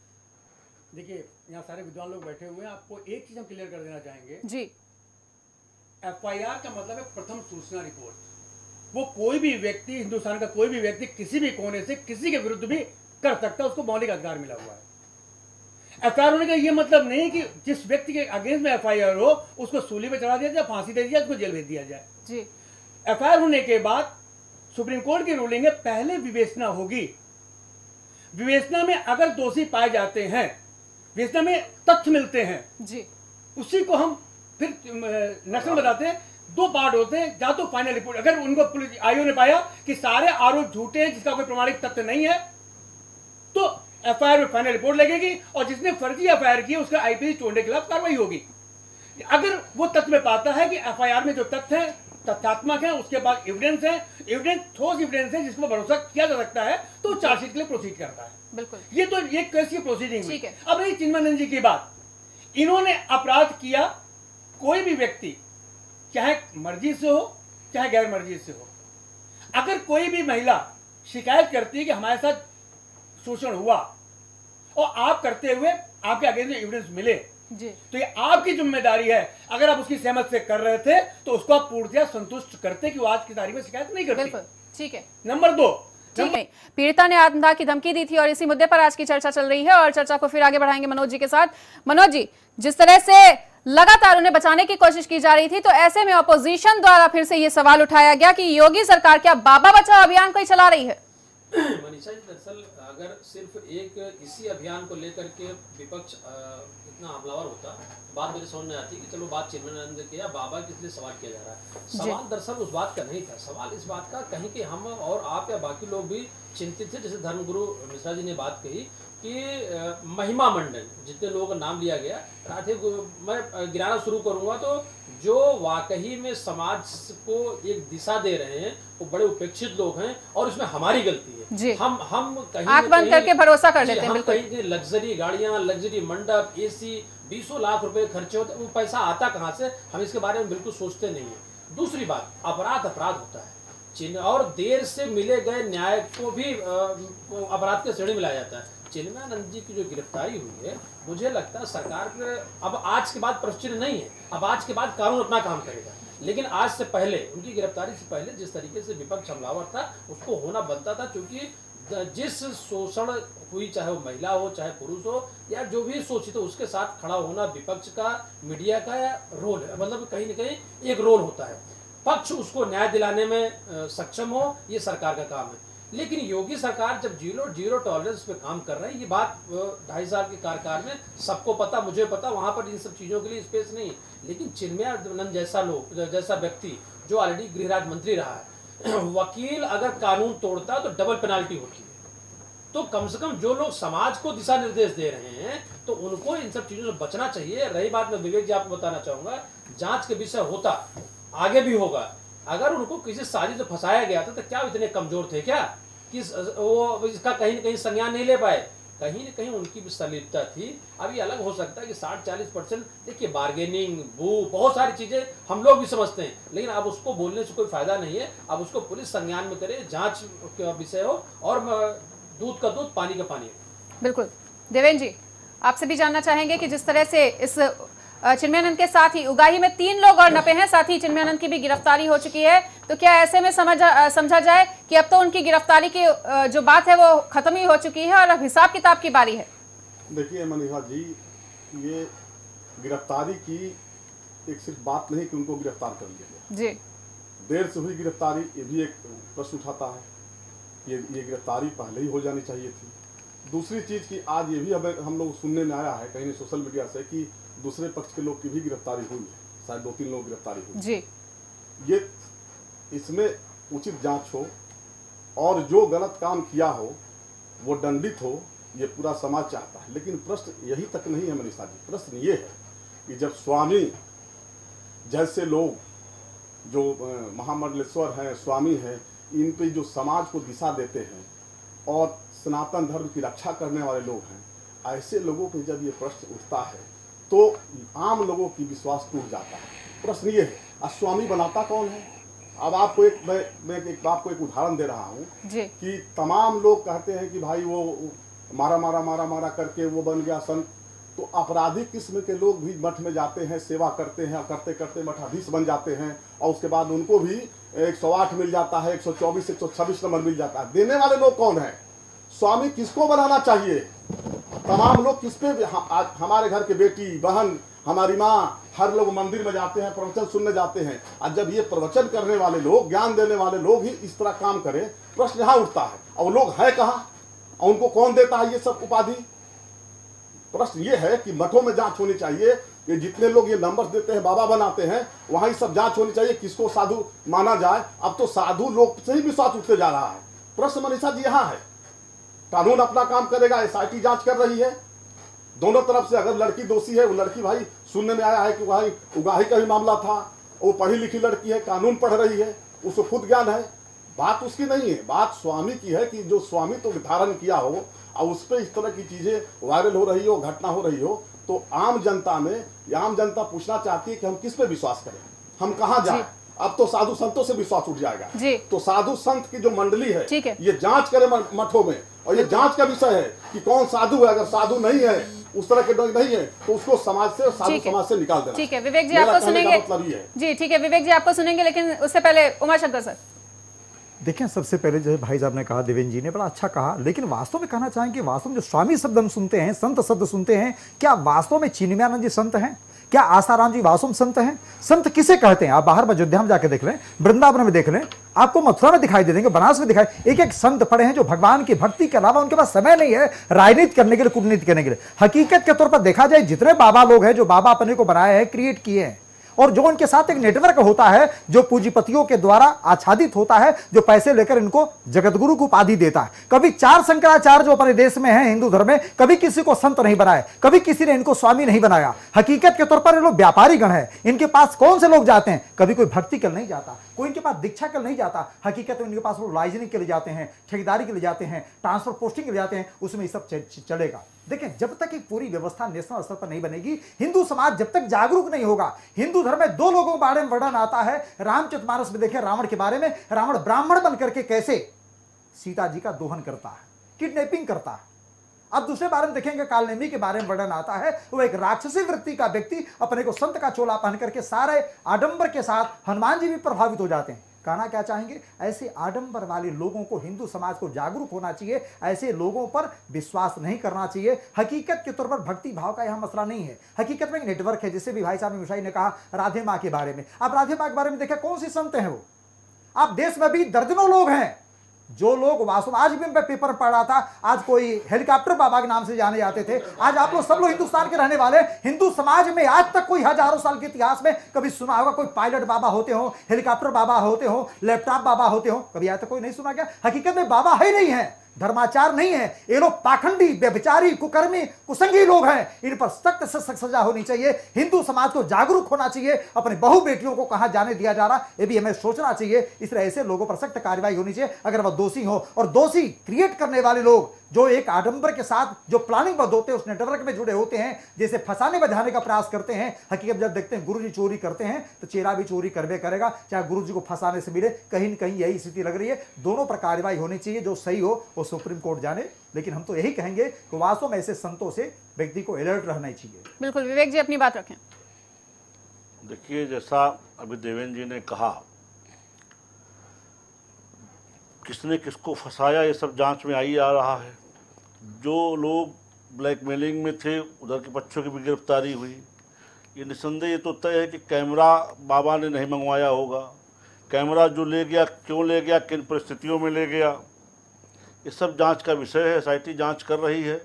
देखिए यहाँ सारे विद्वान लोग बैठे हुए हैं, आपको एक चीज हम क्लियर कर देना चाहेंगे जी। एफआईआर का मतलब है प्रथम सूचना रिपोर्ट। वो कोई भी व्यक्ति, हिंदुस्तान का कोई भी व्यक्ति किसी भी कोने से किसी के विरुद्ध भी कर सकता है, उसको मौलिक अधिकार मिला हुआ है। एफआईआर होने का ये मतलब नहीं कि जिस व्यक्ति के अगेंस्ट में एफआईआर हो उसको सूली पे चढ़ा दिया जाए, फांसी दे दिया, उसको जेल भेज दिया जाए जी। एफआईआर होने के बाद सुप्रीम कोर्ट की रूलिंग है, पहले विवेचना होगी। विवेचना में अगर दोषी पाए जाते हैं, विवेचना में तथ्य मिलते हैं जी, उसी को हम फिर नेशनल बताते हैं। दो पार्ट होते हैं, या तो फाइनल रिपोर्ट, अगर उनको पुलिस आयोग ने पाया कि सारे आरोप झूठे हैं, जिसका कोई प्रमाणिक तथ्य नहीं है, तो एफआईआर में फाइनल रिपोर्ट लगेगी और जिसने फर्जी एफआईआर की उसका आईपीसी छोड़ने के खिलाफ कार्रवाई होगी। अगर वो तथ्य में पाता है कि एफआईआर में जो तथ्य है तथ्यात्मक है, उसके बाद एविडेंस है, एविडेंस ठोस एविडेंस है जिसको भरोसा किया जा सकता है, तो चार्जशीट के लिए प्रोसीड करता है। बिल्कुल, ये तो ये केस की प्रोसीडिंग हुई। अब रही चिन्मयानंद जी की बात, इन्होंने अपराध किया, कोई भी व्यक्ति चाहे मर्जी से हो चाहे गैर मर्जी से हो, अगर कोई भी महिला शिकायत करती है कि हमारे साथ शोषण हुआ और आप करते हुए आपके अगेंस्ट एविडेंस मिले जी, तो ये आपकी जिम्मेदारी है। अगर आप उसकी सहमत से कर रहे थे तो उसको आप पूर्णतः संतुष्ट करते कि वो आज की तारीख में शिकायत नहीं करती। बिल्कुल ठीक है। नंबर दो, ठीक है, पीड़िता ने आत्मदाह की धमकी दी थी और इसी मुद्दे पर आज की चर्चा चल रही है और चर्चा को फिर आगे बढ़ाएंगे मनोज जी के साथ। मनोज जी, जिस तरह से लगातार उन्हें बचाने की कोशिश की जा रही थी, तो ऐसे में ऑपोजिशन द्वारा फिर से ये सवाल उठाया गया कि योगी सरकार क्या बाबा बचाओ अभियान को ही चला रही है? मनीषा जी, दरअसल अगर सिर्फ एक इसी अभियान को लेकर के विपक्ष इतना हमलावर होता, बात मेरे समझ में आती कि चलो बात चिन्मयानंद के या बाबा के लिए सवाल किया जा रहा है। सवाल दरअसल उस बात का नहीं था। सवाल इस बात का कहीं कि हम और आप या बाकी लोग भी चिंतित थे, जैसे धर्मगुरु मिश्रा जी ने बात कही कि महिमा मंडल जितने लोगों का नाम लिया गया, मैं गिराना शुरू करूंगा तो जो वाकई में समाज को एक दिशा दे रहे हैं वो बड़े उपेक्षित लोग हैं और इसमें हमारी गलती है। हम हम कहीं आंख बंद करके भरोसा कर लेते हैं। हम कहीं लग्जरी गाड़ियां, लग्जरी मंडप, एसी, बीसों लाख रुपए खर्चे होते, वो पैसा आता कहाँ से, हम इसके बारे में बिल्कुल सोचते नहीं है। दूसरी बात, अपराध अपराध होता है और देर से मिले गए न्याय को भी अपराध के श्रेणी में लाया जाता है। चिन्मयानंद जी की जो गिरफ्तारी हुई है, मुझे लगता है सरकार के अब आज के बाद प्रश्न नहीं है, अब आज के बाद कानून अपना काम करेगा। लेकिन आज से पहले, उनकी गिरफ्तारी से पहले जिस तरीके से विपक्ष हमलावर था उसको होना बनता था, क्योंकि जिस शोषण हुई, चाहे वो महिला हो चाहे पुरुष हो या जो भी शोषित हो, उसके साथ खड़ा होना विपक्ष का, मीडिया का रोल है। मतलब कहीं ना कहीं एक रोल होता है, पक्ष उसको न्याय दिलाने में सक्षम हो, ये सरकार का काम है। लेकिन योगी सरकार जब जीरो जीरो टॉलरेंस पे काम कर रहे हैं, ये बात ढाई साल के कार्यकाल में सबको पता, मुझे पता, वहां पर इन सब चीजों के लिए स्पेस नहीं है। लेकिन चिन्मयानंद जैसा लोग, जैसा व्यक्ति जो ऑलरेडी गृहराज मंत्री रहा है, वकील अगर कानून तोड़ता तो डबल पेनाल्टी होती है। तो कम से कम जो लोग समाज को दिशा निर्देश दे रहे हैं तो उनको इन सब चीजों से बचना चाहिए। रही बात, मैं विवेक जी आपको बताना चाहूंगा, जांच के विषय होता, आगे भी होगा, अगर उनको किसी साजिश से फंसाया गया था तो क्या इतने कमजोर थे क्या कि वो इसका कहीं न कहीं संज्ञान नहीं ले पाए? कहीं न कहीं उनकी भी संलिप्तता थी। अब ये अलग हो सकता है कि साठ चालीस परसेंट, देखिए बार्गेनिंग, वो बहुत सारी चीजें हम लोग भी समझते हैं, लेकिन अब उसको बोलने से कोई फायदा नहीं है। अब उसको पुलिस संज्ञान में करे, जांच का विषय हो और दूध का दूध, पानी का पानी। बिल्कुल। देवेंद्र जी, आपसे भी जानना चाहेंगे कि जिस तरह से इस चिन्मयानंद के साथ ही उगाही में तीन लोग और नपे हैं, साथ ही चिन्मयानंद की भी गिरफ्तारी हो चुकी है, तो क्या ऐसे में समझा समझा जाए कि अब तो उनकी गिरफ्तारी की जो बात है वो खत्म ही हो चुकी है और अब हिसाब किताब की बारी है? देखिए मनीषा जी, ये गिरफ्तारी की एक सिर्फ बात नहीं कि उनको गिरफ्तार कर लिया गया जी, देर से हुई गिरफ्तारी, ये भी एक प्रश्न उठाता है। ये ये गिरफ्तारी पहले ही हो जानी चाहिए थी। दूसरी चीज की आज ये भी हमें हम लोग सुनने में आया है कहीं सोशल मीडिया से कि दूसरे पक्ष के लोग की भी गिरफ्तारी हुई है, शायद दो तीन लोग गिरफ्तारी हुई जी। ये इसमें उचित जांच हो और जो गलत काम किया हो वो दंडित हो, ये पूरा समाज चाहता है। लेकिन प्रश्न यही तक नहीं है मनीषा जी, प्रश्न ये है कि जब स्वामी जैसे लोग जो महामंडलेश्वर हैं, स्वामी हैं, इन पे जो समाज को दिशा देते हैं और सनातन धर्म की रक्षा करने वाले लोग हैं, ऐसे लोगों पे जब ये प्रश्न उठता है तो आम लोगों की विश्वास टूट जाता है। प्रश्न ये है, स्वामी बनाता कौन है? अब आपको एक मैं मैं एक आपको एक उदाहरण दे रहा हूँ कि तमाम लोग कहते हैं कि भाई वो मारा मारा मारा मारा करके वो बन गया संत। तो अपराधी किस्म के लोग भी मठ में जाते हैं, सेवा करते हैं, करते करते मठाधीश बन जाते हैं और उसके बाद उनको भी एक सौ आठ मिल जाता है, एक सौ चौबीस एक सौ छब्बीस नंबर मिल जाता है। देने वाले लोग कौन है? स्वामी किसको बनाना चाहिए? तमाम लोग किस पे? हमारे घर के बेटी बहन, हमारी माँ, हर लोग मंदिर में जाते हैं, प्रवचन सुनने जाते हैं। और जब ये प्रवचन करने वाले लोग, ज्ञान देने वाले लोग ही इस तरह काम करें, प्रश्न यहाँ उठता है और लोग है कहाँ और उनको कौन देता है ये सब उपाधि? प्रश्न ये है कि मठों में जांच होनी चाहिए कि जितने लोग ये नंबर देते हैं, बाबा बनाते हैं, वहां सब जांच होनी चाहिए किसको साधु माना जाए। अब तो साधु लोग से ही विश्वास उठते जा रहा है। प्रश्न मनीषा जी यहाँ है, कानून अपना काम करेगा, एस आई टी जांच कर रही है दोनों तरफ से। अगर लड़की दोषी है, वो लड़की, भाई सुनने में आया है कि भाई उगाही का भी मामला था, वो पढ़ी लिखी लड़की है, कानून पढ़ रही है, उसको खुद ज्ञान है, बात उसकी नहीं है, बात स्वामी की है कि जो स्वामी तो धारण किया हो और उस पर इस तरह की चीजें वायरल हो रही हो, घटना हो रही हो, तो आम जनता में आम जनता पूछना चाहती है कि हम किस पे विश्वास करें, हम कहाँ जाएं? अब तो साधु संतों से विश्वास उठ जाएगा। तो साधु संत की जो मंडली है, ये जांच करे मठों में और ये जांच का विषय है कि कौन साधु है। अगर साधु नहीं है उस तरह के लोग नहीं है तो उसको समाज से, साधु समाज से निकाल देना। ठीक है विवेक जी, आपको सुनेंगे। मतलब ये है जी ठीक है विवेक जी, आपको सुनेंगे, लेकिन उससे पहले उमाशंकर सर। देखिए, सबसे पहले जो भाई साहब ने कहा, देवेंद्र जी ने बड़ा अच्छा कहा, लेकिन वास्तव में कहना चाहेंगे, वास्तव में जो स्वामी शब्द हम सुनते हैं, संत शब्द सुनते हैं, क्या वास्तव में चिन्मयानंद जी संत हैं? क्या आसाराम जी वास्तव में संत हैं? संत किसे कहते हैं? आप बाहर अयोध्या में जाके देख लें, वृंदावन में देख लें, आपको मथुरा में दिखाई दे देंगे, बनारस में दिखाई, एक एक संत पड़े हैं जो भगवान की भक्ति के अलावा उनके पास समय नहीं है राजनीति करने के लिए, कूटनीति करने के लिए। हकीकत के तौर पर देखा जाए, जितने बाबा लोग हैं, जो बाबा अपने को बनाए हैं, क्रिएट किए हैं, और जो उनके साथ एक नेटवर्क होता है, जो पूंजीपतियों के द्वारा आच्छादित होता है, जो पैसे लेकर इनको जगतगुरु को उपाधि देता है। कभी चार शंकराचार्य जो अपने देश में हैं हिंदू धर्म में, कभी किसी को संत नहीं बनाए, कभी किसी ने इनको स्वामी नहीं बनाया। हकीकत के तौर पर ये लोग व्यापारी गण है। इनके पास कौन से लोग जाते हैं? कभी कोई भक्ति के लिए नहीं जाता, कोई इनके पास दीक्षा के लिए नहीं जाता। हकीकत में इनके पास वो लाइजनिंग के लिए जाते हैं, ठेकेदारी के लिए जाते हैं, ट्रांसफर पोस्टिंग के लिए जाते हैं, उसमें ये सब चलेगा। देखिए, जब तक एक पूरी व्यवस्था नेशनल स्तर पर नहीं बनेगी, हिंदू समाज जब तक जागरूक नहीं होगा। हिंदू धर्म में दो लोगों के बारे में वर्णन आता है रामचरितमानस में, देखिए रावण के बारे में, रावण ब्राह्मण बन करके कैसे सीता जी का दोहन करता है, किडनैपिंग करता है। अब दूसरे बारे में देखेंगे, कालनेमी के बारे में वर्णन आता है, वो एक राक्षसी वृत्ति का व्यक्ति अपने को संत का चोला पहन करके सारे आडंबर के साथ, हनुमान जी भी प्रभावित हो जाते हैं। कहना क्या चाहेंगे, ऐसे आडंबर वाले लोगों को, हिंदू समाज को जागरूक होना चाहिए, ऐसे लोगों पर विश्वास नहीं करना चाहिए। हकीकत के तौर पर भक्ति भाव का यहां मसला नहीं है, हकीकत में एक नेटवर्क है। जिससे भी भाई साहब मिशाई ने कहा राधे माँ के बारे में, आप राधे माँ के बारे में देखें, कौन सी संत हैं वो? आप देश में भी दर्जनों लोग हैं जो लोग वास्तव, आज भी मैं पेपर पढ़ रहा था, आज कोई हेलीकॉप्टर बाबा के नाम से जाने जाते थे, आज आप लोग सब लोग हिंदुस्तान के रहने वाले। हिंदू समाज में आज तक कोई हजारों साल के इतिहास में कभी सुना होगा कोई पायलट बाबा होते हो, हेलीकॉप्टर बाबा होते हो, लैपटॉप बाबा होते हो? कभी आज तक कोई नहीं सुना क्या? हकीकत में बाबा है नहीं है, धर्माचार नहीं है, ये लोग पाखंडी, व्यभिचारी, कुकर्मी, कुसंगी लोग हैं। इन पर सख्त से सख्त सजा होनी चाहिए। हिंदू समाज को जागरूक होना चाहिए। अपने बहु बेटियों को कहां जाने दिया जा रहा, ये भी हमें सोचना चाहिए। इसलिए ऐसे लोगों पर सख्त कार्रवाई होनी चाहिए अगर वह दोषी हो। और दोषी क्रिएट करने वाले लोग जो एक आडंबर के साथ जो प्लानिंग बद्ध होते हैं, उस नेटवर्क में जुड़े होते हैं, जैसे फंसाने बजाने का प्रयास करते हैं। हकीकत जब देखते हैं गुरुजी चोरी करते हैं तो चेला भी चोरी करबे करेगा, चाहे गुरुजी को फंसाने से मिले। कहीं न कहीं यही स्थिति लग रही है। दोनों पर कार्रवाई होनी चाहिए, जो सही हो वो सुप्रीम कोर्ट जाने। लेकिन हम तो यही कहेंगे कि वास्तव में ऐसे संतों से व्यक्ति को अलर्ट रहना चाहिए। बिल्कुल, विवेक जी अपनी बात रखें। देखिए, जैसा अभी देवेंद्र जी ने कहा, किसने किसको फंसाया ये सब जांच में आई आ रहा है। जो लोग ब्लैकमेलिंग में थे उधर के बच्चों की भी गिरफ्तारी हुई। ये निसंदेह ये तो तय है कि कैमरा बाबा ने नहीं मंगवाया होगा। कैमरा जो ले गया, क्यों ले गया, किन परिस्थितियों में ले गया, ये सब जांच का विषय है। एस आई टी जांच कर रही है।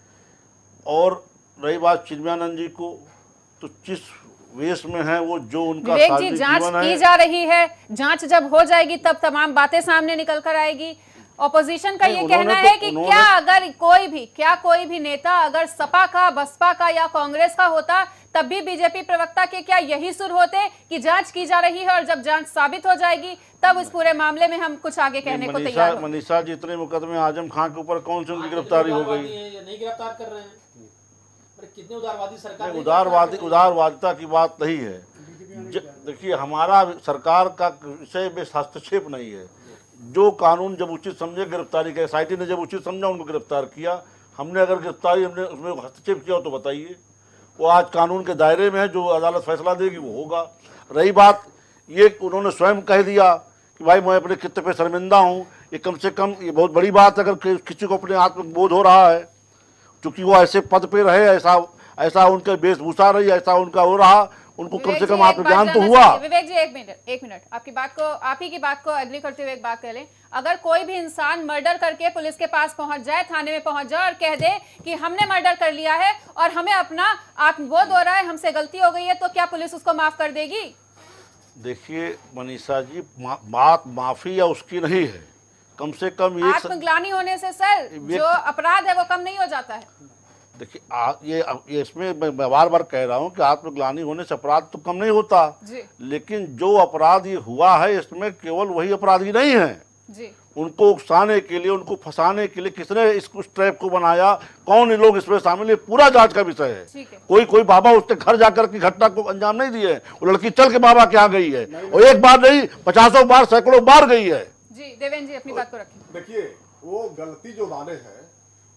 और रही बात चिन्मयानंद जी को, तो जिस वेश में है वो, जो उनका विवेक जी, जांच की जा रही है। जांच जब हो जाएगी तब तमाम बातें सामने निकल कर आएगी। ऑपोजिशन का ये कहना है कि क्या अगर कोई भी क्या कोई भी नेता अगर सपा का, बसपा का या कांग्रेस का होता, तब भी बीजेपी प्रवक्ता के क्या यही सुर होते कि जांच की जा रही है और जब जांच साबित हो जाएगी तब इस पूरे मामले में हम कुछ आगे कहने को तैयार हैं। मनीषा जी, इतने मुकदमे आजम खान के ऊपर कौन सी उनकी गिरफ्तारी हो गई? नहीं गिरफ्तार कर रहे हैं। कितने उदारवादी सरकार, उदारवादी उदारवादिता की बात नहीं है। देखिए, हमारा सरकार का विषय में हस्तक्षेप नहीं है। जो कानून जब उचित समझे गिरफ्तारी का, एस आई टी ने जब उचित समझा उनको गिरफ्तार किया। हमने अगर गिरफ्तारी हमने उसमें हस्तक्षेप किया हो तो बताइए। वो आज कानून के दायरे में है, जो अदालत फैसला देगी वो होगा। रही बात ये, उन्होंने स्वयं कह दिया कि भाई मैं अपने कित्ते पे शर्मिंदा हूँ, ये कम से कम ये बहुत बड़ी बात है अगर किसी को अपने आत्मबोध हो रहा है। चूँकि वो ऐसे पद पे रहे, ऐसा ऐसा उनका वेशभूषा रही, ऐसा उनका हो रहा, उनको कम से कम आत्मज्ञान तो हुआ। विवेक जी एक मिनट एक मिनट आपकी बात को, आप ही की बात को एग्री करते हुए एक बात कह लें। अगर कोई भी इंसान मर्डर करके पुलिस के पास पहुंच जाए, थाने में पहुंच जाए और कह दे कि हमने मर्डर कर लिया है और हमें अपना आत्मबोध हो रहा है, हमसे गलती हो गई है, तो क्या पुलिस उसको माफ कर देगी? देखिए मनीषा जी, मा, बात माफी या उसकी नहीं है, कम से कम ये आत्मग्लानि होने से सर जो अपराध है वो कम नहीं हो जाता है। देखिए, ये, ये इसमें मैं बार बार कह रहा हूँ कि आत्मग्लानि होने से अपराध तो कम नहीं होता जी। लेकिन जो अपराध ये हुआ है इसमें केवल वही अपराधी नहीं है जी। उनको उकसाने के लिए, उनको फंसाने के लिए किसने इस ट्रैप को बनाया, कौन लोग इसमें शामिल है, पूरा जांच का विषय है। है। कोई कोई बाबा उसके घर जाकर की घटना को अंजाम नहीं दिए। वो लड़की चल के बाबा के यहाँ गई है और एक बार नहीं पचासों बार, सैकड़ों बार गई है। जी देवेंद्र जी अपनी बात को रखें। देखिए, वो गलती जो वाले है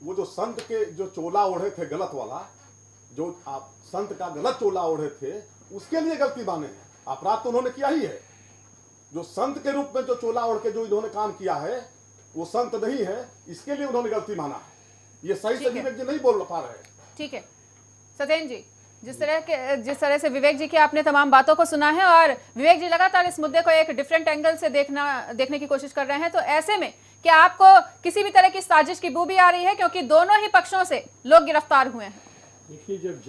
वो जो संत के जो चोला ओढ़े थे गलत वाला, जो आप संत का गलत चोला ओढ़े थे, उसके लिए गलती माने हैं। अपराध तो उन्होंने किया ही है। जो संत के रूप में जो चोला ओढ़ के जो इन्होंने काम किया है वो संत नहीं है, इसके लिए उन्होंने गलती माना है। ये सही से विवेक जी नहीं बोल पा रहे। ठीक है सत्येंद्र जी, जिस तरह के जिस तरह से विवेक जी की आपने तमाम बातों को सुना है और विवेक जी लगातार इस मुद्दे को एक डिफरेंट एंगल से देखना देखने की कोशिश कर रहे हैं, तो ऐसे में क्या आपको किसी भी तरह की साजिश की बू भी आ रही है, क्योंकि दोनों ही पक्षों से लोग गिरफ्तार हुए हैं? देखिए, जब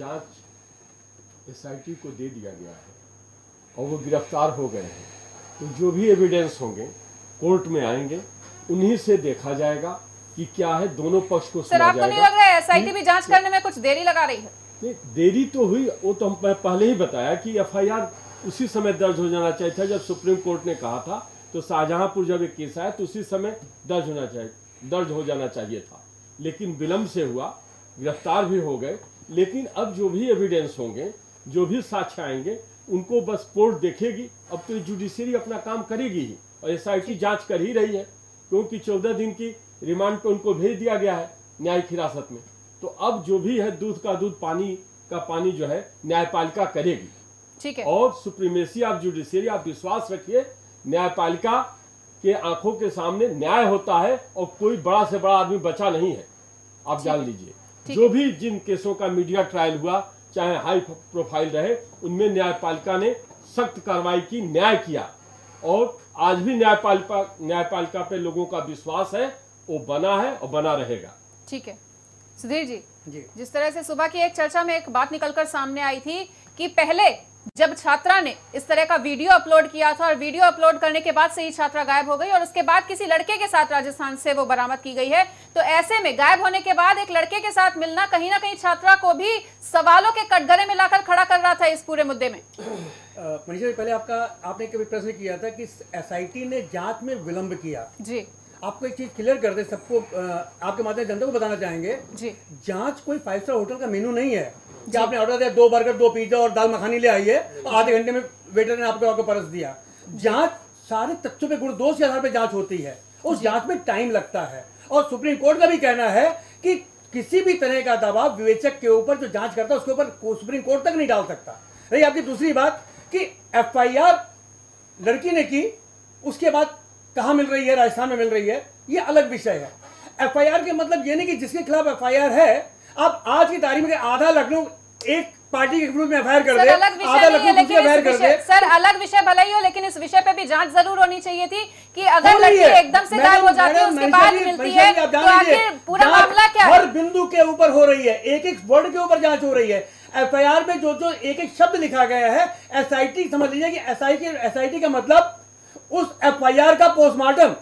जांच एसआईटी को दे दिया गया है और वो गिरफ्तार हो गए हैं, तो जो भी एविडेंस होंगे कोर्ट में आएंगे, उन्हीं से देखा जाएगा कि क्या है, दोनों पक्ष को सुना जाएगा। सर, आपको नहीं लग रहा है एसआईटी भी जांच करने में कुछ देरी लगा रही है? देरी तो हुई, वो तो हम पहले ही बताया कि एफआईआर उसी समय दर्ज हो जाना चाहिए था। जब सुप्रीम कोर्ट ने कहा था तो शाहजहांपुर जब एक केस आया तो उसी समय दर्ज होना चाहिए दर्ज हो जाना चाहिए था, लेकिन विलंब से हुआ, गिरफ्तार भी हो गए। लेकिन अब जो भी एविडेंस होंगे, जो भी साक्ष्य आएंगे, उनको बस कोर्ट देखेगी। अब तो जुडिशरी अपना काम करेगी ही, और एसआईटी जांच कर ही रही है, क्योंकि चौदह दिन की रिमांड पे उनको भेज दिया गया है न्यायिक हिरासत में। तो अब जो भी है, दूध का दूध, पानी का पानी जो है न्यायपालिका करेगी। ठीक है। और सुप्रीमेसी ऑफ जुडिशरी, आप विश्वास रखिए, न्यायपालिका के आंखों के सामने न्याय होता है और कोई बड़ा से बड़ा आदमी बचा नहीं है, आप जान लीजिए। जो भी जिन केसों का मीडिया ट्रायल हुआ, चाहे हाई प्रोफाइल रहे, उनमें न्यायपालिका ने सख्त कार्रवाई की, न्याय किया। और आज भी न्यायपालिका न्यायपालिका पे लोगों का विश्वास है, वो बना है और बना रहेगा। ठीक है सुधीर जी, जी, जिस तरह से सुबह की एक चर्चा में एक बात निकलकर सामने आई थी कि पहले जब छात्रा ने इस तरह का वीडियो अपलोड किया था और वीडियो अपलोड करने के बाद से ही छात्रा गायब हो गई, और उसके बाद किसी लड़के के साथ राजस्थान से वो बरामद की गई है। तो ऐसे में गायब होने के बाद एक लड़के के साथ मिलना कहीं ना कहीं छात्रा को भी सवालों के कटघरे में लाकर खड़ा कर रहा था इस पूरे मुद्दे में। मनीषा जी, पहले आपका आपने कभी प्रश्न किया था कि एसआईटी ने जांच में विलंब किया। जी, आपको एक चीज क्लियर कर दे, सबको आपके माध्यम से जनता को बताना चाहेंगे जी, जांच कोई फाइव स्टार होटल का मेनू नहीं है कि आपने ऑर्डर दिया दो बर्गर, दो पिज्जा और दाल मखानी ले आइए, आधे घंटे में वेटर ने आपको आपको परस दिया। जांच सारे तथ्यों पे, गुण दोष के आधार पे जांच होती है, उस जांच में टाइम लगता है। और सुप्रीम कोर्ट का भी कहना है कि किसी भी तरह का दबाव विवेचक के ऊपर जो जांच करता है उसके ऊपर सुप्रीम कोर्ट तक नहीं डाल सकता। रही आपकी दूसरी बात कि एफ आई आर लड़की ने की, उसके बाद कहाँ मिल रही है, राजस्थान में मिल रही है, ये अलग विषय है। एफ आई आर के मतलब ये नहीं कि जिसके खिलाफ एफ आई आर है, अब आज की तारीख में आधा लखनऊ एक पार्टी के विरुद्ध में एफ आई आर कर दे, आधा लखनऊ दूसरे एफ आई आर कर दे। सर, अलग विषय भले ही हो, लेकिन इस विषय पे भी जांच जरूर होनी चाहिए थी कि अगर लड़की एकदम से गायब हो जाती है, उसके बाद मिलती है, तो आखिर पूरा मामला क्या है? हर बिंदु के ऊपर हो रही है, एक एक वर्ड के ऊपर जांच हो रही है। एफ आई आर में जो जो एक एक शब्द लिखा गया है, एस आई टी समझ लीजिए कि S I T S I T का मतलब उस एफ आई आर का पोस्टमार्टम।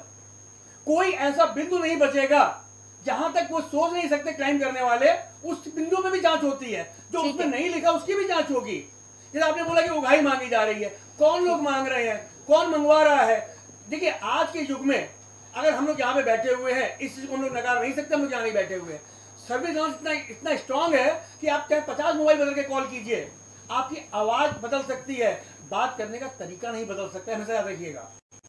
कोई ऐसा बिंदु नहीं बचेगा जहां तक वो सोच नहीं सकते क्राइम करने वाले, उस बिंदु पे भी जांच होती है। जो उसमें नहीं लिखा उसकी भी जांच होगी। जैसे आपने बोला कि उगाही मांगी जा रही है, कौन लोग मांग रहे हैं, कौन मंगवा रहा है। देखिए, आज के युग में अगर हम लोग यहाँ पे बैठे हुए हैं, इस चीज को हम लोग नकार नहीं सकते, हम लोग यहाँ नहीं बैठे हुए हैं। सर्विलांस इतना इतना स्ट्रांग है कि आप चाहे पचास मोबाइल बदल के कॉल कीजिए, आपकी आवाज बदल सकती है, बात करने का तरीका नहीं बदल सकता है, हमेशा याद रखिएगा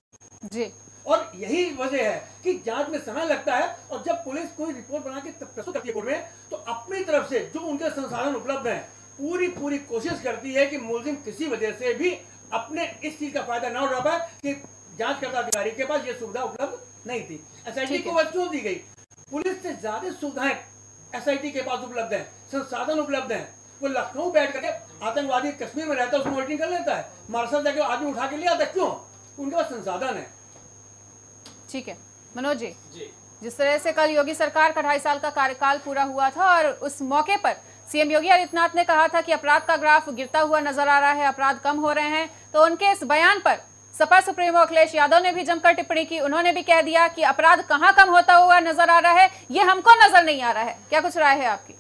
जी। और यही वजह है कि जांच में समय लगता है, और जब पुलिस कोई रिपोर्ट बना के प्रस्तुत करती है कोर्ट में, तो अपनी तरफ से जो उनके संसाधन उपलब्ध हैं, पूरी पूरी कोशिश करती है कि मुलजिम किसी वजह से भी अपने इस चीज का फायदा ना उठा पाए कि जांचकर्ता अधिकारी के पास ये सुविधा उपलब्ध नहीं थी। एसआईटी को वह क्यों दी गई? पुलिस से ज्यादा सुविधाएं एसआईटी के पास उपलब्ध है, संसाधन उपलब्ध है। वो लखनऊ बैठ करके आतंकवादी कश्मीर में रहता है, उसको मॉनिटरिंग कर लेता है, मार्शल जाके आदमी उठा के ले आता, क्यों? उनके पास संसाधन है। ठीक है मनोज जी, जी, जिस तरह से कल योगी सरकार का ढाई साल का कार्यकाल पूरा हुआ था और उस मौके पर सीएम योगी आदित्यनाथ ने कहा था कि अपराध का ग्राफ गिरता हुआ नजर आ रहा है, अपराध कम हो रहे हैं, तो उनके इस बयान पर सपा सुप्रीमो अखिलेश यादव ने भी जमकर टिप्पणी की। उन्होंने भी कह दिया कि अपराध कहां कम होता हुआ नजर आ रहा है, ये हमको नजर नहीं आ रहा है। क्या कुछ राय है आपकी?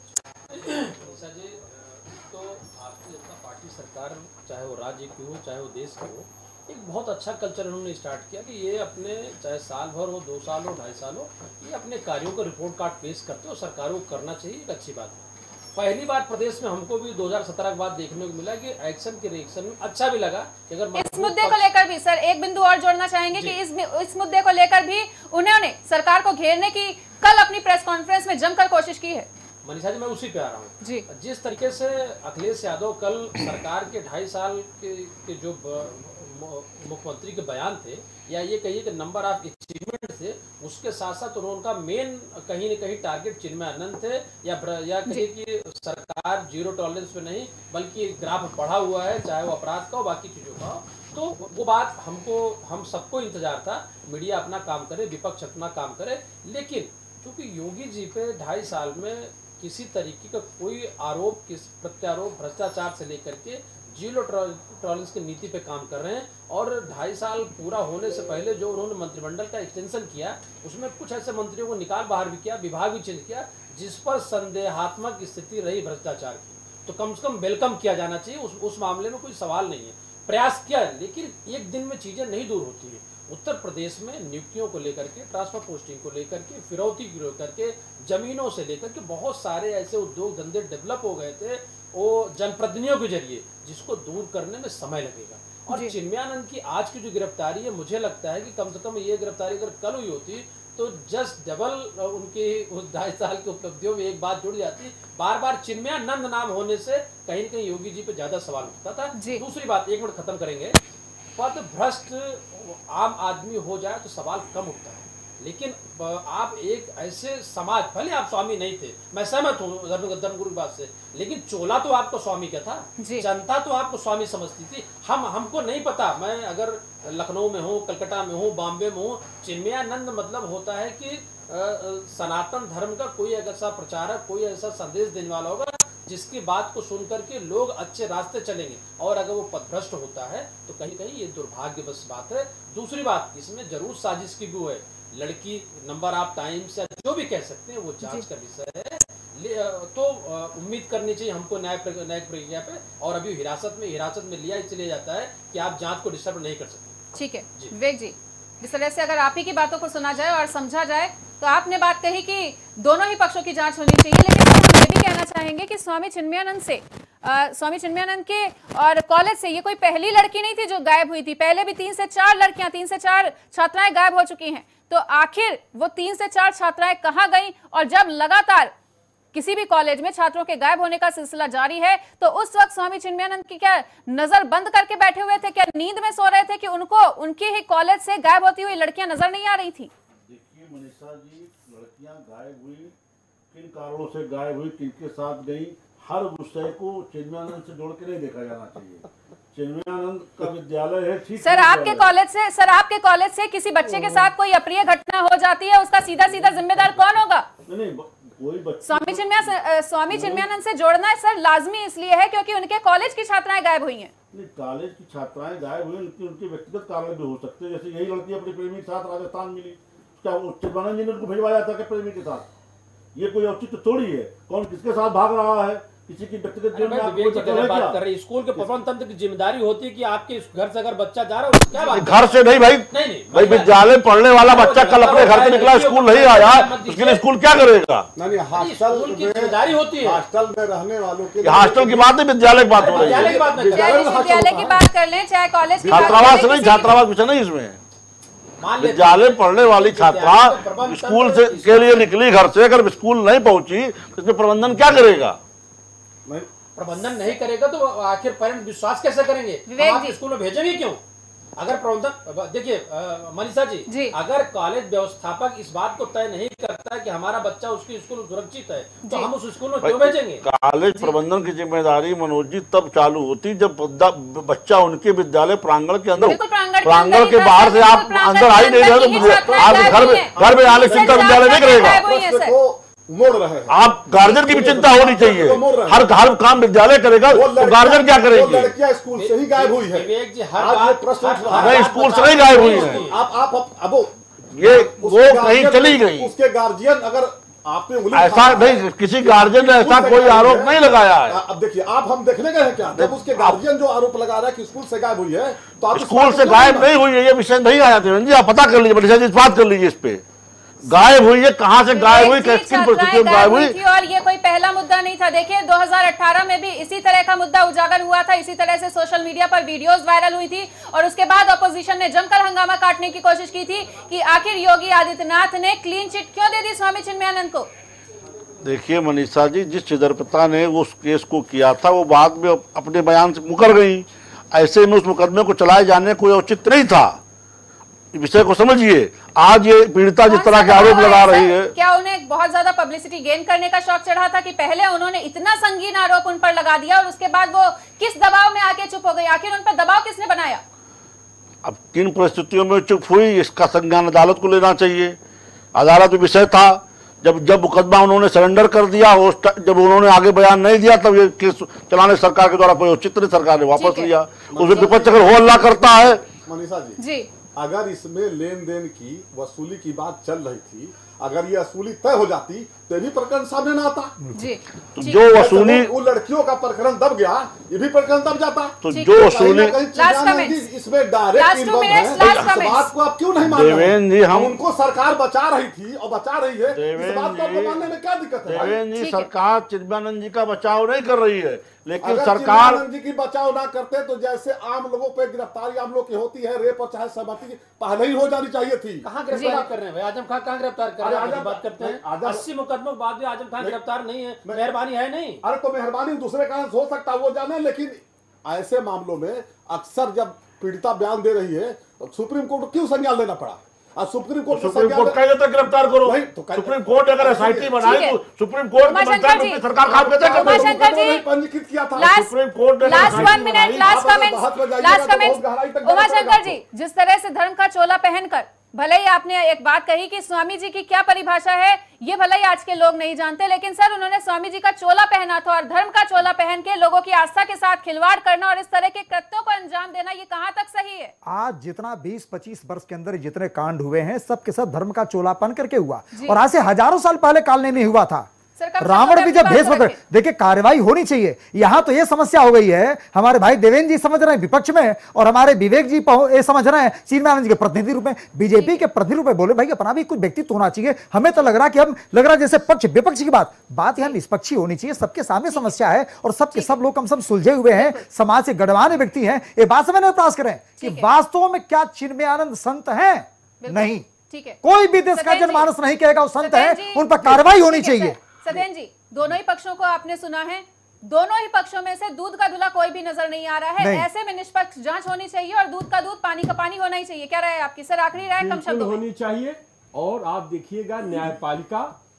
जी, तो भारतीय जनता पार्टी सरकार, चाहे वो राज्य की हो चाहे वो देश की हो, एक बहुत अच्छा कल्चर उन्होंने स्टार्ट किया कि ये अपने, चाहे साल भर हो, दो साल हो, ढाई साल हो, ये अपने कार्यों को रिपोर्ट कार्ड पेश करते हो, सरकारों को करना चाहिए, एक अच्छी बात है। पहली बार प्रदेश में हमको भी दो हज़ार सत्रह के बाद देखने को मिला कि एक्शन के रिएक्शन में अच्छा भी लगा कि अगर इस मुद्दे को लेकर भी सर एक बिंदु और जोड़ना चाहेंगे कि इस इस मुद्दे को लेकर भी उन्होंने सरकार को घेरने की कल अपनी प्रेस कॉन्फ्रेंस में जमकर कोशिश की है। मनीषा जी, मैं उसी पे आ रहा हूँ जी। जिस तरीके से अखिलेश यादव कल सरकार के ढाई साल के, के जो मुख्यमंत्री के बयान थे, या ये कहिए कि नंबर ऑफ अचीवमेंट थे, उसके साथ साथ उनका मेन कहीं न कहीं टारगेट चिन्मयानंद थे, या या कहिए कि सरकार जीरो टॉलरेंस पे नहीं बल्कि ग्राफ बढ़ा हुआ है, चाहे वो अपराध का हो बाकी चीज़ों का हो। तो वो बात हमको हम सबको इंतजार था, मीडिया अपना काम करे, विपक्ष अपना काम करे, लेकिन क्योंकि योगी जी पे ढाई साल में किसी तरीके का कोई आरोप, किस प्रत्यारोप, भ्रष्टाचार से लेकर के जीरो टॉलरेंस की नीति पे काम कर रहे हैं, और ढाई साल पूरा होने से पहले जो उन्होंने मंत्रिमंडल का एक्सटेंशन किया, उसमें कुछ ऐसे मंत्रियों को निकाल बाहर भी किया, विभाग भी चेंज किया, जिस पर संदेहात्मक स्थिति रही भ्रष्टाचार की, तो कम से कम वेलकम किया जाना चाहिए। उस उस मामले में कोई सवाल नहीं है, प्रयास किया, लेकिन एक दिन में चीजें नहीं दूर होती है। उत्तर प्रदेश में नियुक्तियों को लेकर के, ट्रांसफर पोस्टिंग को लेकर के, फिरौती को लेकर के, जमीनों से लेकर के बहुत सारे ऐसे उद्योग धंधे डेवलप हो गए थे वो जनप्रतिनिधियों के जरिए, जिसको दूर करने में समय लगेगा। और चिन्मयानंद की आज की जो गिरफ्तारी है, मुझे लगता है कि कम से कम ये गिरफ्तारी अगर कल हुई होती तो जस्ट डबल उनके उस ढाई साल की उपलब्धियों में एक बात जुड़ जाती। बार बार चिन्मयानंद नाम होने से कहीं न कहीं योगी जी पे ज्यादा सवाल उठता था। दूसरी बात, एक मिनट खत्म करेंगे, पद भ्रष्ट आम आदमी हो जाए तो सवाल कम उठता है, लेकिन आप एक ऐसे समाज, भले आप स्वामी नहीं थे, मैं सहमत हूँ धर्मगुरु की बात से, लेकिन चोला तो आपको स्वामी का था, जनता तो आपको स्वामी समझती थी। हम हमको नहीं पता, मैं अगर लखनऊ में हूँ, कलकत्ता में हूँ, बॉम्बे में हूँ, चिन्मयानंद मतलब होता है कि सनातन धर्म का कोई ऐसा प्रचारक, कोई ऐसा संदेश देने वाला होगा जिसकी बात को सुन करके लोग अच्छे रास्ते चलेंगे, और अगर वो पदभ्रष्ट होता है तो कहीं कहीं ये दुर्भाग्यवश बात है। दूसरी बात, इसमें जरूर साजिश की भी है, लड़की नंबर ऑफ टाइम्स या जो भी कह सकते हैं वो जांच का विषय है, तो उम्मीद करनी चाहिए हमको न्याय न्यायिक प्रक्रिया पे, और अभी हिरासत में हिरासत में लिया इसलिए जाता है कि आप जांच को डिस्टर्ब नहीं कर सकते। ठीक है विवेक जी, जिस तरह से अगर आप ही की बातों को सुना जाए और समझा जाए, तो आपने बात कही कि दोनों ही पक्षों की जांच होनी चाहिए, लेकिन हम ये भी कहना चाहेंगे कि स्वामी चिन्मयानंद से आ, स्वामी चिन्मयानंद के और कॉलेज से ये कोई पहली लड़की नहीं थी जो गायब हुई थी, पहले भी तीन से चार लड़कियां, तीन से चार छात्राएं गायब हो चुकी हैं। तो आखिर वो तीन से चार छात्राएं कहां गई? और जब लगातार किसी भी कॉलेज में छात्रों के गायब होने का सिलसिला जारी है, तो उस वक्त स्वामी चिन्मयानंद की क्या नजर बंद करके बैठे हुए थे, क्या नींद में सो रहे थे कि उनको उनके ही कॉलेज से गायब होती हुई लड़कियां नजर नहीं आ रही थी? देखिए मनीषा जी, लड़कियां गायब हुई, किन कारणों से गायब हुई, किनके साथ गई, हर विषय को चिन्मयानंद से जोड़ के नहीं देखा जाना चाहिए। चिन्मयानंद का विद्यालय है, ठीक। सर आपके कॉलेज से सर आपके कॉलेज से किसी बच्चे के साथ कोई अप्रिय घटना हो जाती है, उसका सीधा सीधा जिम्मेदार कौन होगा? नहीं, कोई बच्चे स्वामी चिन्मयानंद स्वामी चिन्मयानंद से जोड़ना सर लाजमी इसलिए है क्योंकि उनके कॉलेज की छात्राएं गायब हुई हैं। नहीं, कॉलेज की छात्राएं गायब हुई, उनकी उनके व्यक्तिगत कारण भी हो सकते हैं। जैसे यही लड़की अपने प्रेमी के साथ राजस्थान मिली, क्या चिन्मयानंद जी ने उनको भिजवाया था कि प्रेमी के साथ? ये कोई औचित्य थोड़ी है, कौन किसके साथ भाग रहा है, किसी की व्यक्तिगत जीवन में आप कोई बात कर रहे हैं। स्कूल के प्रबंधन तंत्र की जिम्मेदारी होती है कि आपके घर से अगर बच्चा जा रहा है, क्या बात? घर से नहीं भाई, नहीं नहीं भाई, विद्यालय पढ़ने वाला बच्चा कल अपने घर से निकला, स्कूल नहीं आया, उसके लिए स्कूल क्या करेगा? नहीं, हॉस्टल की जिम्मेदारी होती है, हॉस्टल में रहने वालों की। हॉस्टल की बात नहीं, विद्यालय की बात हो रही है। विद्यालय की बात कर लें, चाहे कॉलेज की, छात्रावास नहीं, छात्रावास कुछ नहीं इसमें। विद्यालय पढ़ने वाली छात्रा स्कूल से के लिए निकली घर से, अगर स्कूल नहीं पहुंची तो इसमें प्रबंधन क्या करेगा? प्रबंधन नहीं करेगा तो आखिर पेरेंट्स विश्वास कैसे करेंगे? आप स्कूल में भेजेंगे क्यों? अगर प्रबंधन, देखिए मनीषा जी, जी, अगर कॉलेज व्यवस्थापक इस बात को तय नहीं करता है कि हमारा बच्चा उसकी स्कूल सुरक्षित है, तो हम उस स्कूल में क्यों भेजेंगे? कॉलेज प्रबंधन की जिम्मेदारी मनोज जी तब चालू होती जब बच्चा उनके विद्यालय प्रांगण के अंदर, प्रांगण के बाहर से आप अंदर आ ही नहीं रहे, आप घर में घर में आने चिंता विद्यालय नहीं करेगा। मोड़ रहे हैं आप, गार्जियन की भी चिंता होनी चाहिए, हर हर काम विद्यालय करेगा तो गार्जियन क्या करेंगे? लड़कियां स्कूल से ही गायब हुई है, नहीं स्कूल से नहीं गायब हुई है, आप आप अब ये वो कहीं चली गई, उसके गार्जियन अगर आपने ऐसा नहीं, किसी गार्जियन ने ऐसा कोई आरोप नहीं लगाया है। अब देखिए, आप हम देखने गए हैं क्या, जब उसके गार्जियन जो आरोप लगा रहा है कि स्कूल से गायब हुई है, तो आप स्कूल से गायब नहीं हुई है ये विषय नहीं आया था जी, आप पता कर लीजिए, मनीषा जी बात कर लीजिए इस पे। गायब हुई है, कहां से गायब हुई, किन परिस्थितियों में गायब हुई, और ये कोई पहला मुद्दा नहीं था। देखिए दो हज़ार अठारह में भी इसी तरह का मुद्दा उजागर हुआ था, इसी तरह से सोशल मीडिया पर वीडियोस वायरल हुई थी और उसके बाद अपोजिशन ने जमकर हंगामा काटने की कोशिश की थी कि आखिर योगी आदित्यनाथ ने क्लीन चिट क्यों दे दी स्वामी चिन्मयानंद को। देखिए मनीषा जी, जिस चिदरपिता ने उस केस को किया था वो बाद में अपने बयान से मुकर गई। ऐसे में उस मुकदमे को चलाए जाने कोई औचित्य नहीं था। विषय को समझिए। आज ये पीड़िता जिस तरह के आरोप लगा रही है, क्या उन्हें बहुत ज्यादा पब्लिसिटी गेन करने का शौक चढ़ा था कि पहले उन्होंने इतना संगीन आरोप उन पर लगा दिया और उसके बाद वो किस दबाव में आके चुप हो गई? आखिर उन पर दबाव किसने बनाया? अब किन परिस्थितियों में चुप हुई, इसका संज्ञान अदालत को लेना चाहिए। अदालत में विषय था, जब जब मुकदमा उन्होंने सरेंडर कर दिया, जब उन्होंने आगे बयान नहीं दिया तब ये केस चलाने सरकार के द्वारा कोई औचित्य नहीं, सरकार ने वापस लिया। उसमें विपक्ष अगर हो हल्ला करता है। मनीषा जी, जी अगर इसमें लेन देन की वसूली की बात चल रही थी, अगर ये वसूली तय हो जाती तो भी प्रकरण सामने ना आता। जी तो जो वसूली, वो लड़कियों का प्रकरण दब गया, ये भी प्रकरण दब जाता। तो जो वसूली इसमें डायरेक्ट इन्वॉल्व है, इस बात को आप क्यों नहीं मान रहे? जी हम उनको सरकार बचा रही थी और बचा रही है, इस बात को आपको मानने में क्या दिक्कत है? देवेंद्र जी, सरकार चिन्मयानंद जी का बचाव नहीं कर रही है, लेकिन सरकार चिन्मयानंद जी की बचाव ना करते तो जैसे आम लोगों पे गिरफ्तारी आम लोग की होती है, रेप और चाहे सहमति की पहले ही हो जानी चाहिए थी। कहाँ गिरफ्तार कर रहे हैं? आजम खान कहाँ गिरफ्तार कर रहे हैं? बात करते हैं अस्सी मुकदमों के बाद भी आजम खान गिरफ्तार नहीं है, मेहरबानी है नहीं। अरे तो मेहरबानी दूसरे कारण हो सकता है वो जाने, लेकिन ऐसे मामलों में अक्सर जब पीड़िता बयान दे रही है तो सुप्रीम कोर्ट को क्यों संज्ञान लेना पड़ा? आज सुप्रीम कोर्ट सुप्रीम कोर्ट कहे तो गिरफ्तार करो। तो सुप्रीम कोर्ट अगर एसआईटी बनाए तो सुप्रीम कोर्ट के मंत्री सरकार काम कहते हैं पंजीकृत किया था सुप्रीम कोर्ट ने। Last one minute, last comment, last comment. Umashankar ji, जिस तरह से धर्म का चोला पहनकर, भले ही आपने एक बात कही कि स्वामी जी की क्या परिभाषा है ये भले ही आज के लोग नहीं जानते, लेकिन सर उन्होंने स्वामी जी का चोला पहना था और धर्म का चोला पहन के लोगों की आस्था के साथ खिलवाड़ करना और इस तरह के कृत्यों को अंजाम देना, ये कहां तक सही है? आज जितना बीस पच्चीस वर्ष के अंदर जितने कांड हुए हैं सब के सब धर्म का चोला पहन करके हुआ और आज से हजारों साल पहले कालने में हुआ था। रावण भी जब भेष बदल, देखिए कार्रवाई होनी चाहिए। यहां तो ये समस्या हो गई है, हमारे भाई देवेंद्र जी समझ रहे हैं विपक्ष में और हमारे विवेक जी ये समझ रहे हैं चिन्मयानंद जी के प्रतिनिधि रूप में, बीजेपी के प्रतिनिधि रूप में। बोले भाई अपना भी कुछ व्यक्तित्व होना चाहिए। हमें तो लग रहा कि हम लग रहा जैसे पक्ष विपक्ष की बात बात यहां निष्पक्षी होनी चाहिए। सबके सामने समस्या है और सबके सब लोग कम से कम सुलझे हुए हैं, समाज से गणमान्य व्यक्ति हैं। ये बात समझने का प्रयास करें कि वास्तव में क्या चिन्मयानंद संत है? नहीं, कोई भी देश का जनमानस नहीं कहेगा वो संत है, उन पर कार्रवाई होनी चाहिए। सत्येंद्र जी, दोनों ही पक्षों को आपने सुना है, दोनों ही पक्षों में से दूध का धुला कोई भी नजर नहीं आ रहा है। ऐसे में निष्पक्ष जांच होनी चाहिए और दूध का दूध पानी का पानी होना ही चाहिए। क्या राय है आपकी? सर आखिरी राय कम शब्दों में। होनी चाहिए। और आप देखिएगा न्यायपालिका,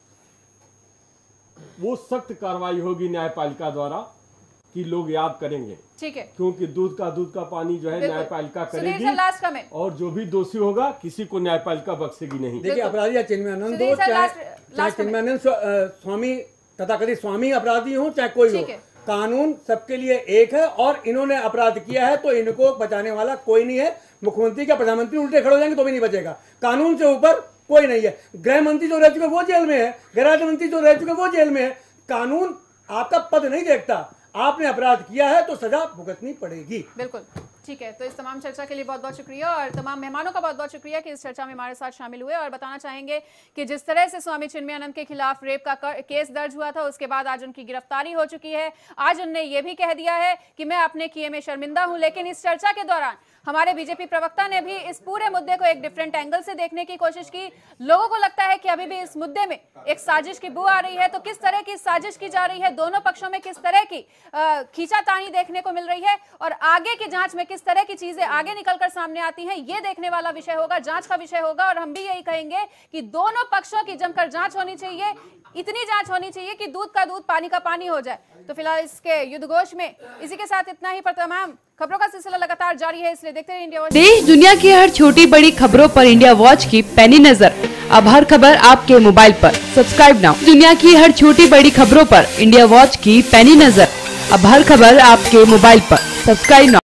वो सख्त कार्रवाई होगी न्यायपालिका द्वारा कि लोग याद करेंगे। ठीक है, क्योंकि दूध का दूध का पानी जो है न्यायपालिका करेगी और जो भी दोषी होगा किसी को न्यायपालिका बख्शेगी नहीं। देखिए अपराधी चिन्मयानंद हो, चाहे चिन्मयानंद स्वामी तथाकथित स्वामी अपराधी हो चाहे कोई हो, कानून सबके लिए एक है और इन्होंने अपराध किया है तो इनको बचाने वाला कोई नहीं है। मुख्यमंत्री का प्रधानमंत्री उल्टे खड़े हो जाएंगे तो भी नहीं बचेगा। कानून से ऊपर कोई नहीं है। गृह मंत्री जो रह चुके वो जेल में है, गृह राज्य मंत्री जो रह चुके वो जेल में है। कानून आपका पद नहीं देखता। आपने अपराध किया है तो सजा भुगतनी पड़ेगी। बिल्कुल ठीक है। तो इस तमाम चर्चा के लिए बहुत बहुत शुक्रिया और तमाम मेहमानों का बहुत बहुत शुक्रिया कि इस चर्चा में हमारे साथ शामिल हुए। और बताना चाहेंगे कि जिस तरह से स्वामी चिन्मयानंद के खिलाफ रेप का केस दर्ज हुआ था उसके बाद आज उनकी गिरफ्तारी हो चुकी है। आज उनने ये भी कह दिया है कि मैं अपने किए में शर्मिंदा हूं। लेकिन इस चर्चा के दौरान हमारे बीजेपी प्रवक्ता ने भी इस पूरे मुद्दे को एक डिफरेंट एंगल से देखने की कोशिश की। लोगों को लगता है कि अभी भी इस मुद्दे में एक साजिश की बू आ रही है। तो किस तरह की साजिश की जा रही है, दोनों पक्षों में किस तरह की खींचातानी देखने को मिल रही है और आगे की जांच में किस तरह की चीजें आगे निकलकर सामने आती हैं, ये देखने वाला विषय होगा, जांच का विषय होगा। और हम भी यही कहेंगे कि दोनों पक्षों की जमकर जांच होनी चाहिए, इतनी जांच होनी चाहिए कि दूध का दूध पानी का पानी हो जाए। तो फिलहाल इसके युद्ध घोष में इसी के साथ इतना ही। पर तमाम खबरों का सिलसिला लगातार जारी है, इसलिए देखते रहिए इंडिया वॉच। देश दुनिया की हर छोटी बड़ी खबरों पर इंडिया वॉच की पैनी नजर। अब हर खबर आपके मोबाइल पर। Subscribe now. दुनिया की हर छोटी बड़ी खबरों पर इंडिया वॉच की पैनी नजर। अब हर खबर आपके मोबाइल पर। Subscribe now.